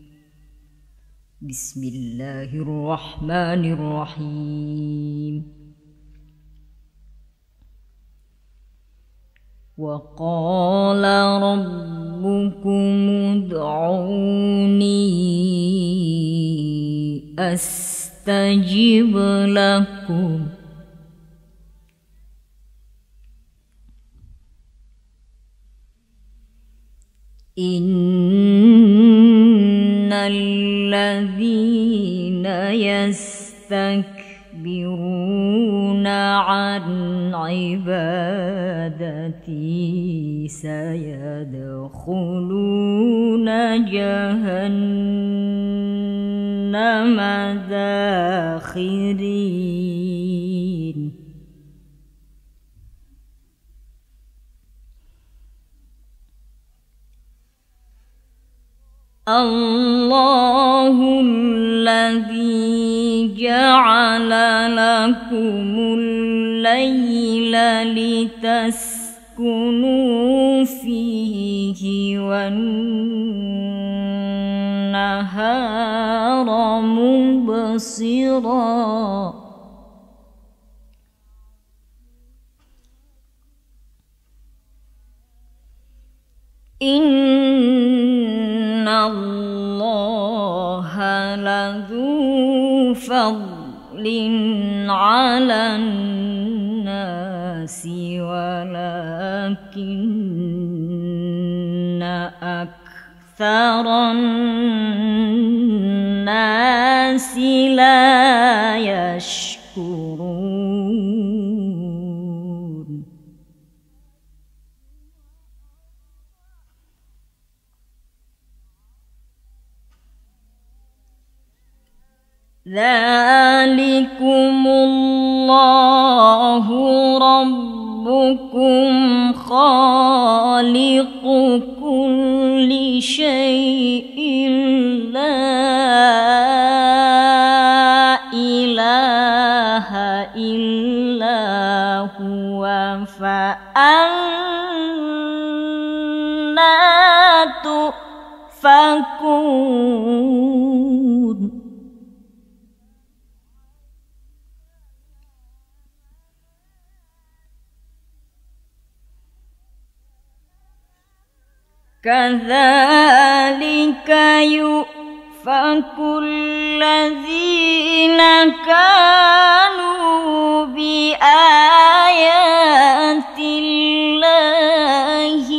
بسم الله الرحمن الرحيم. وقال ربكم ادعوني أستجب لكم إن الذين يستكبرون عن عبادتي سيدخلون جهنم داخرين. الله الذي جعل لكم الليل لتسكنوا فيه والنهار مبصرا إن الله لذو فضل على الناس ولكن أكثر الناس لا يشكرون. ذلكم الله ربكم خالق كل شيء لا إله إلا هو فأنى تؤفكون. كذلك يؤفك الذين كانوا بآيات الله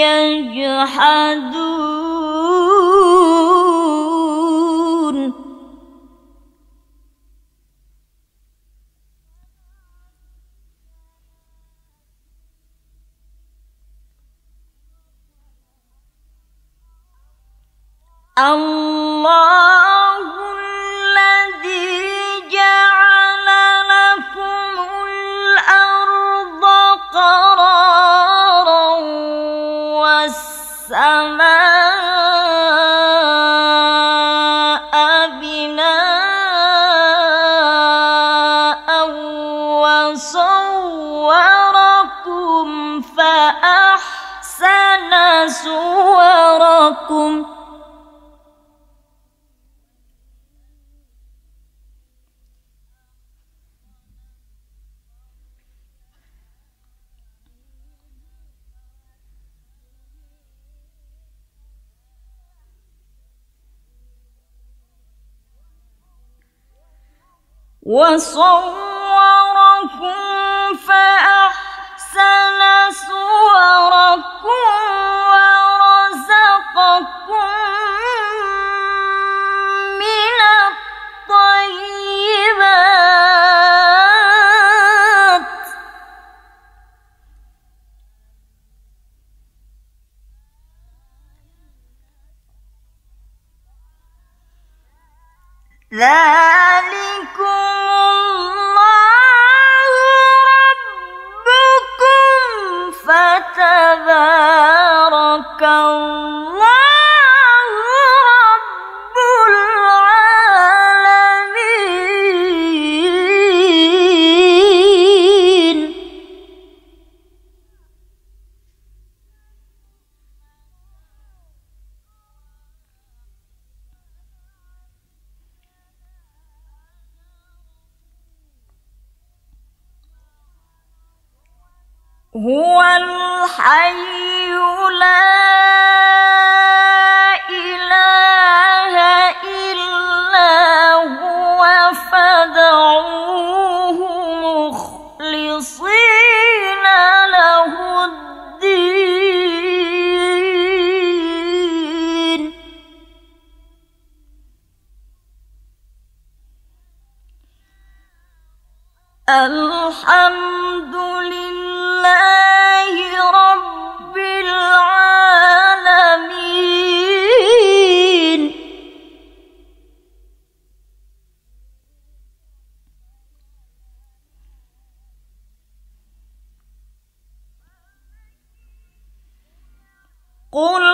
يجحدون. الله الذي جعل لكم الأرض قرارا والسماء بناء وصوركم فأحسن صوركم وصوركم فأحسن صوركم ورزقكم من الطيبات ذلكم فتبارك الله رب العالمين. هو الحي لا إله إلا هو فادعوه مخلصين له الدين. الحمد لله رب العالمين. قل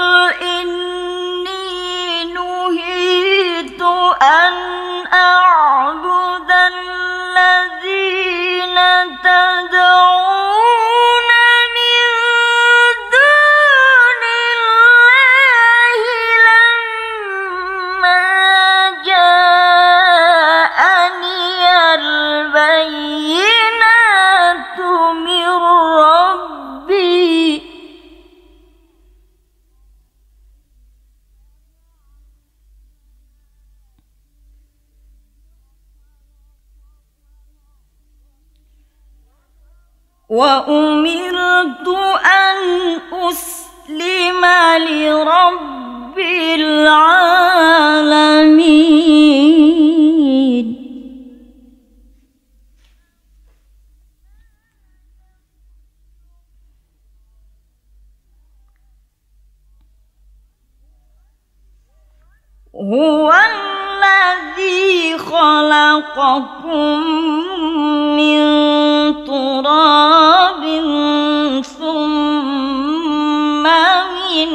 إني نهيت أن أعبد الذين تدعون من دون الله لما جاءني البينات من ربي وأمرت أن أسلم لرب العالمين. هو الذي خلقكم من تراب ثم من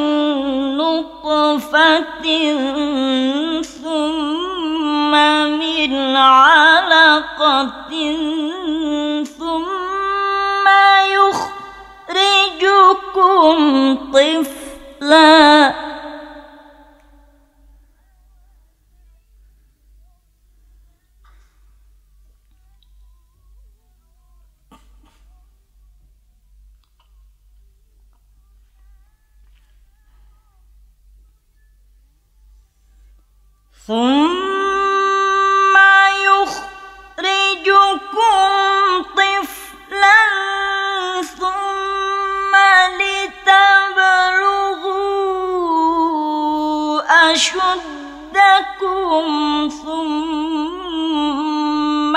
نطفة ثم من علقة ثم يخرجكم طفلا ثم يخرجكم طفلا ثم لتبلغوا أشدكم ثم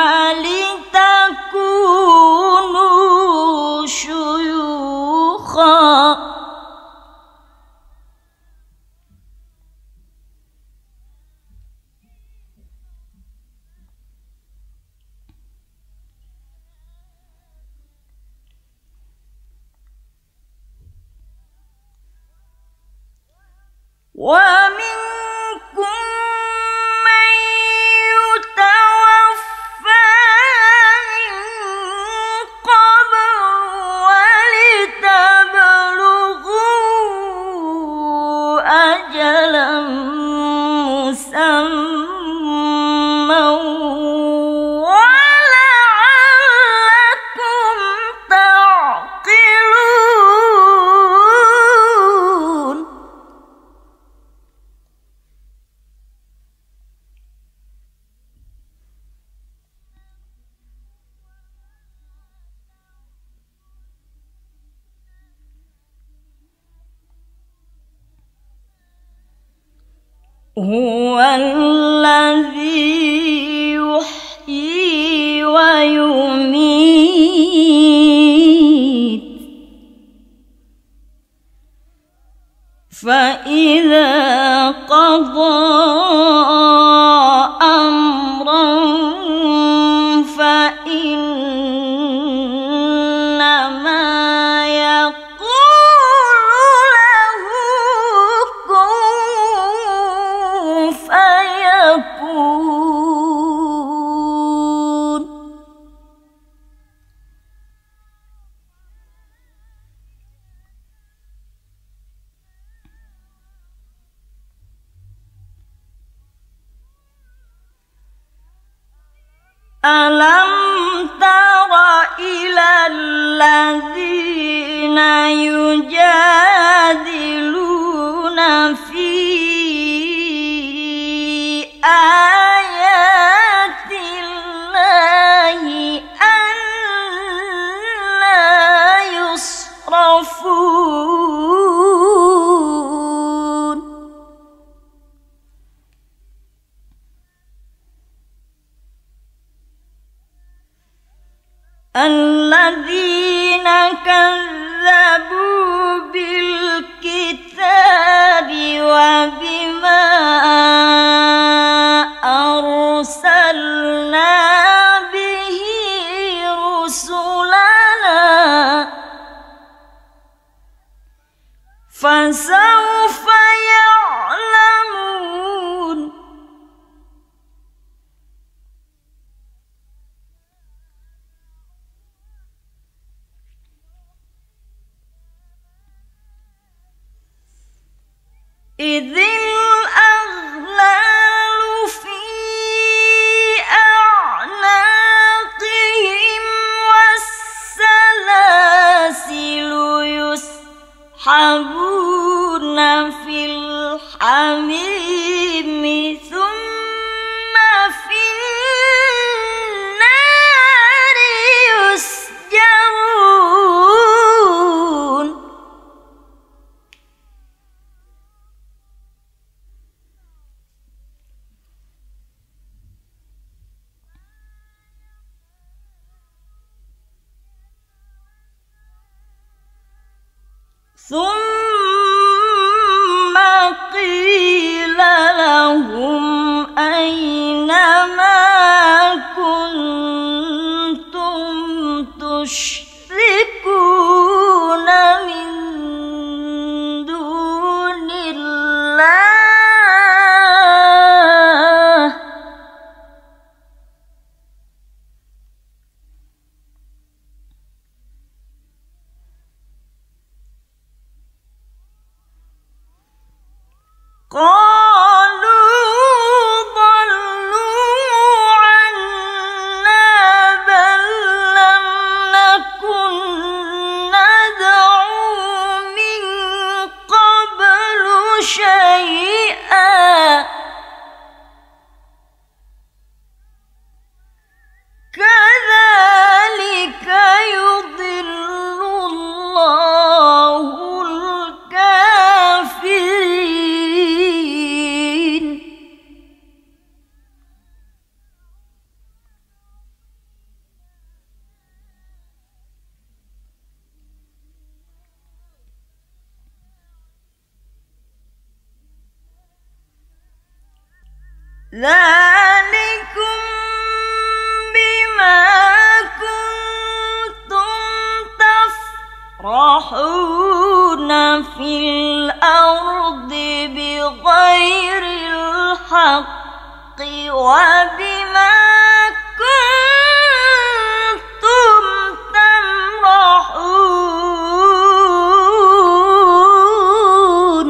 لتكونوا شيوخا ومنكم من يتوفى من قبل ولتبلغوا أجلا مسمى ولعلكم تعقلون. هو الذي يحيي ويميت فإذا قضى أمرا فإنما يقول له كن فيكون. ألم تر إلى الذين يجادلون في آيات الله أنى يصرفون. الذين كذبوا بالكتاب وبما أرسلنا به رسلنا فسوف إذ الأغلال في أعناقهم والسلاسل يسحبون في الحميم ثم في النار يسجرون ثم قيل لهم أين ما كنتم تشركون من دون الله قالوا ضلوا عنا بل لم نكن ندعو من قبل شيئا كذلك يضل الله الكافرين ذلكم بما كنتم تفرحون في الأرض بغير الحق وبما كنتم تمرحون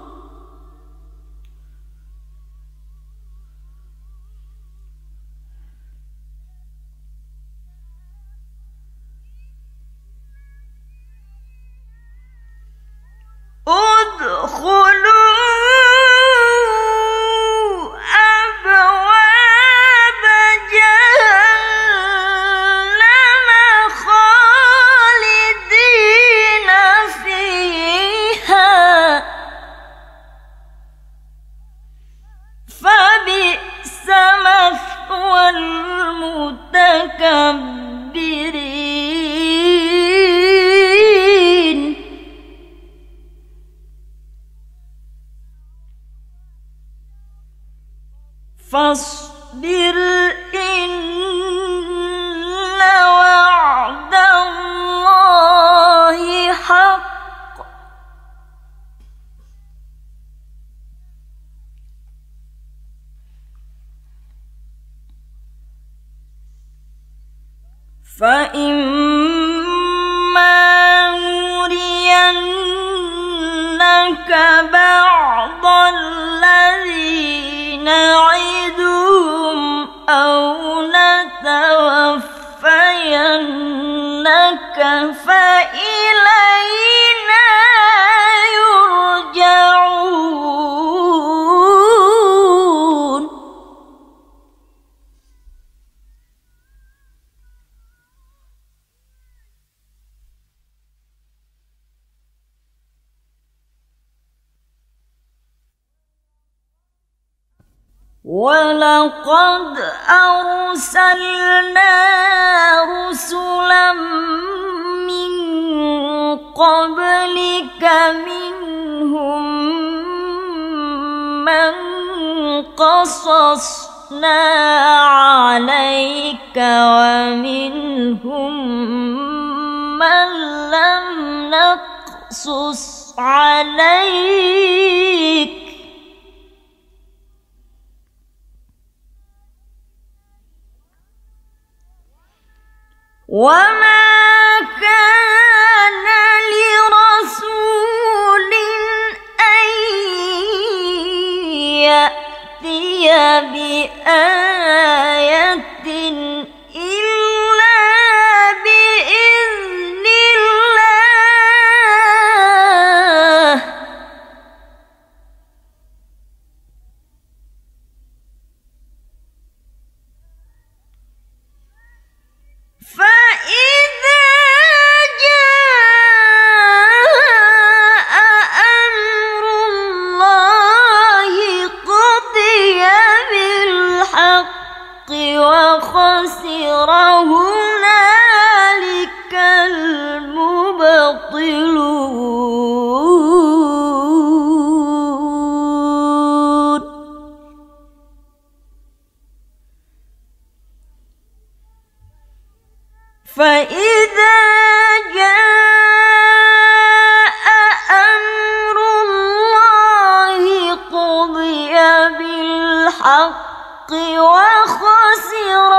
ادخلوا أبواب جهنم خالدين فيها فبئس مثوى المتكبرين فاصبر إن وعد الله حق فإما نرينك بعض الذي نعدهم أو نتوفينك فإلينا يرجعون ولقد أرسلنا رسلا من قبلك منهم من قصصنا عليك ومنهم من لم نقصص عليك وما كان لرسول أن بآية إلا بإذن الله فإذا جاء أمر الله قضي بالحق وخسر هنالك المبطلون فإذا جاء أمر الله قضي بالحق وخسر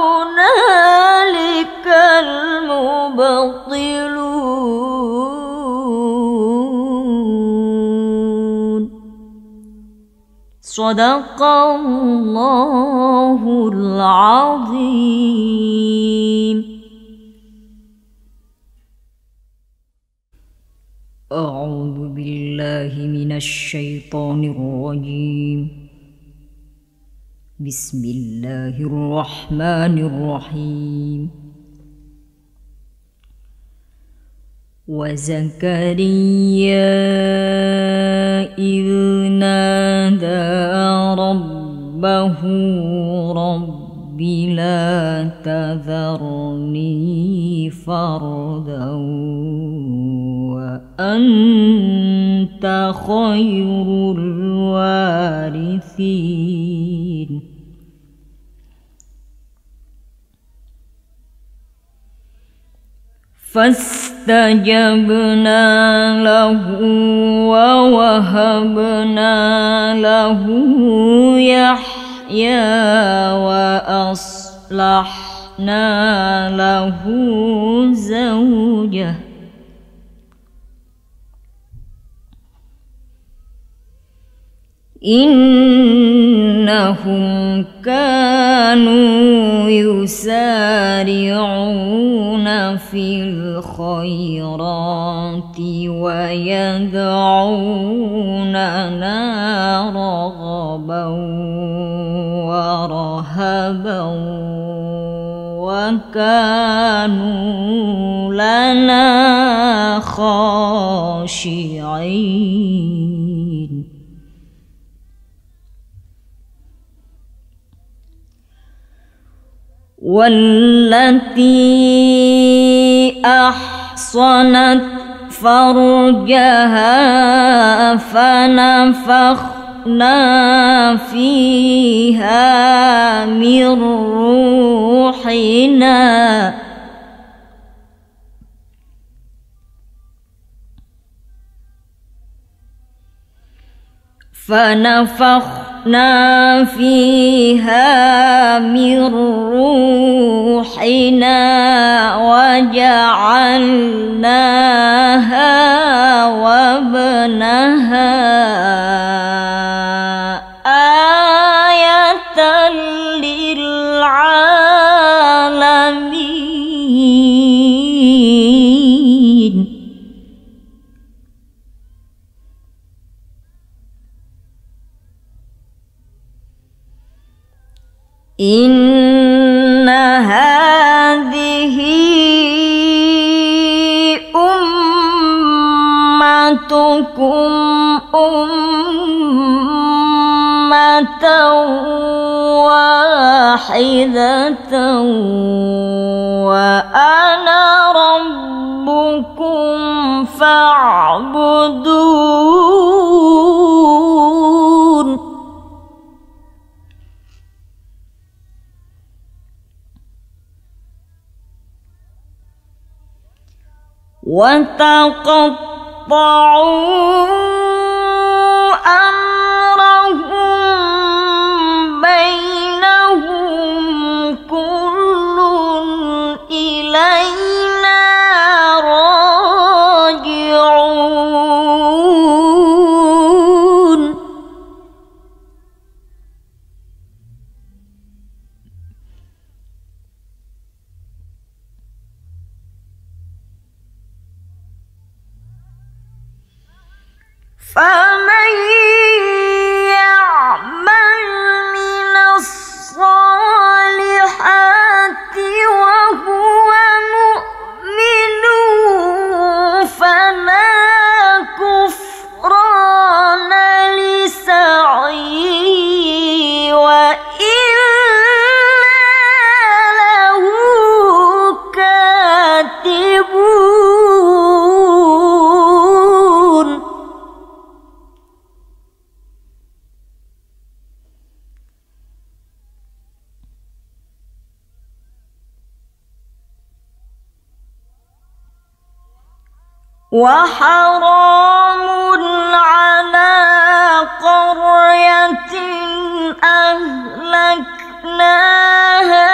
هنالك المبطلون. صدق الله العظيم. أعوذ بالله من الشيطان الرجيم. بسم الله الرحمن الرحيم. وزكريا إذ نادى ربه رب لا تذرني فردا وأنت خير الوارثين. فاستجبنا له ووهبنا له يحيى وأصلحنا له زوجه إنهم كانوا يسارعون في الخيرات ويدعوننا رغبا ورهبا وكانوا لنا خاشعين. والتي أحصنت فرجها فنفخنا فيها من روحنا فنفخنا فيها من روحنا وجعلناها وابنها آية للعالمين. إن هذه أمتكم أمة واحدة وأنا ربكم فاعبدون. وتقطعوا أمرهم بينهم كل إلينا راجعون. فمن يعمل من الصالحات وهو مؤمن فلا كفران لسعيه وإنا له كاتبون. وحرام على قرية أهلكناها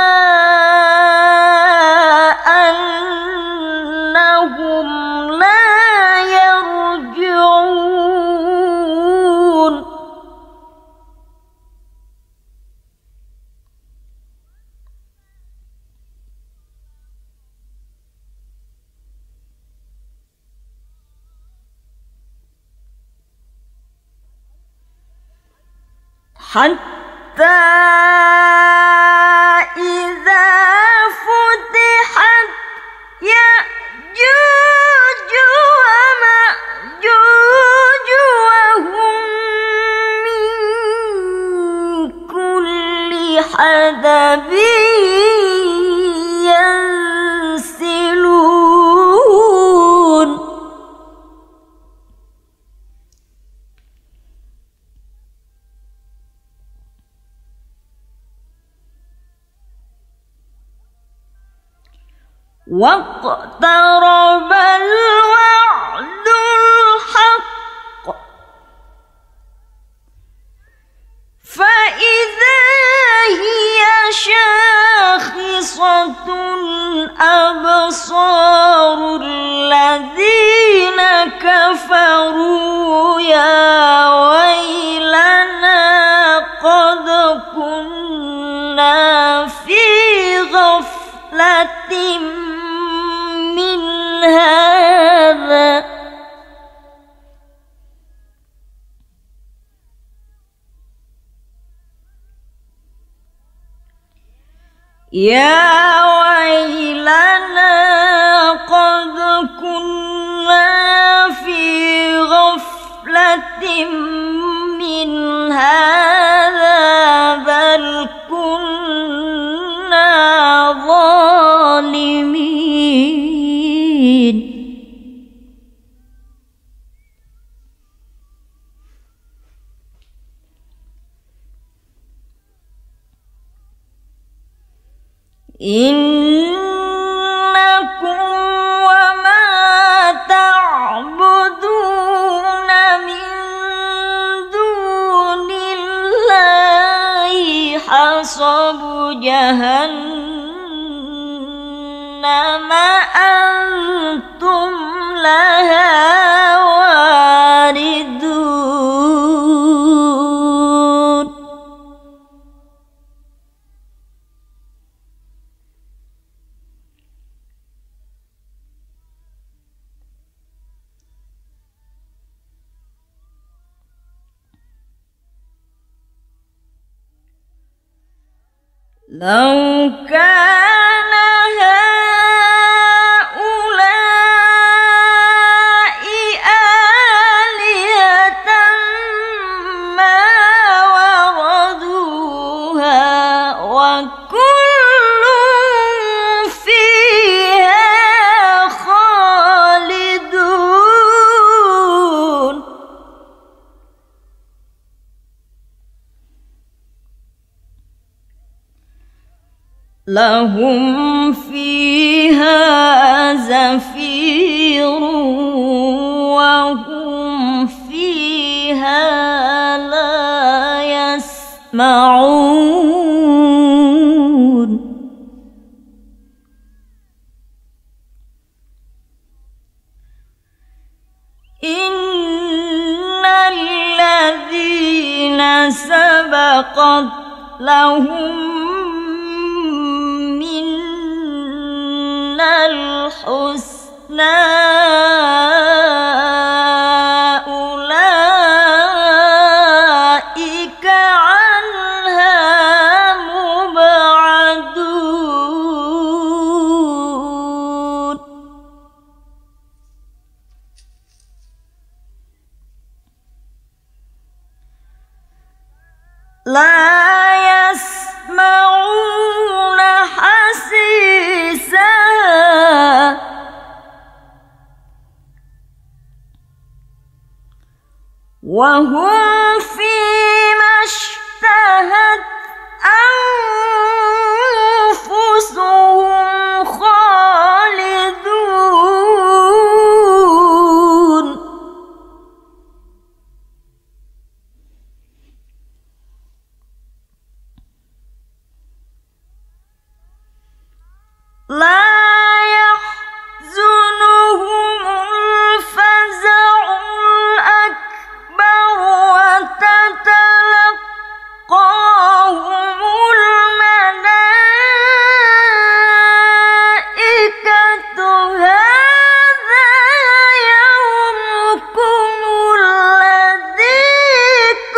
أنهم لا يرجعون. حتى إذا فتحت يأجوج ومأجوج وهم من كل حدب ينسلون. واقترب الوعد الحق فإذا هي شاخصة أبصار الذين كفروا يا ويلنا قد كنا في غفلة من هذا يا ويلنا قد كنا في غفلة من هذا بل كنا ظالمين. إنكم وما تعبدون من دون الله حصب جهنم أنتم لها واردون. لو كان هؤلاء آلهة ما وردوها وكل فيها خالدون. لهم فيها زفير وهم فيها لا يسمعون. إن الذين سبقت لهم الحسنى أولئك وهم فيما اشتهت أنفسهم خالدون لا يحزنهم الفزع الأكبر وتتلقاهم الملائكة هذا يومكم الذي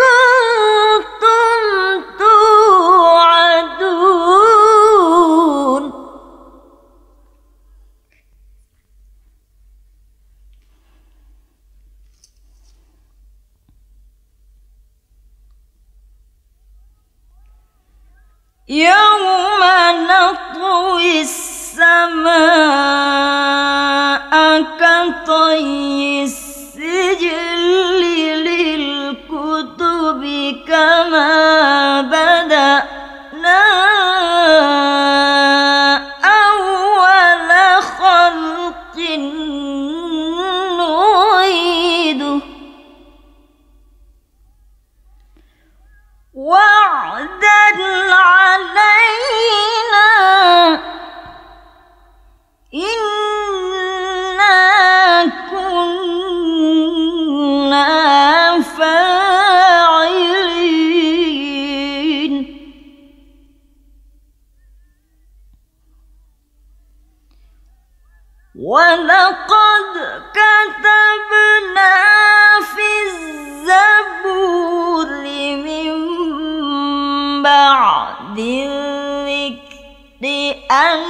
كنتم توعدون يوم نطوي السماء كطي السجل للكتب كما بدأنا أول خلق نعيده وعدا علينا إنا كنا فاعلين ولقد كتبنا في الزبور من بعد الذكر أن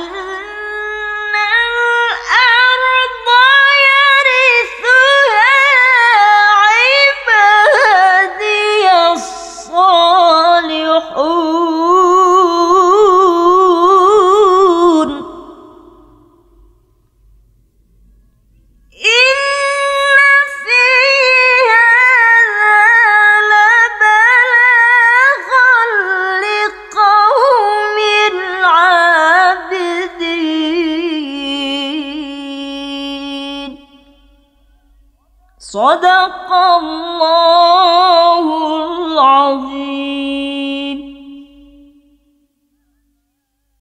الأرض يرثها عبادي الصالحون إن في هذا لبلاغا لقوم عابدين صدق الله العظيم.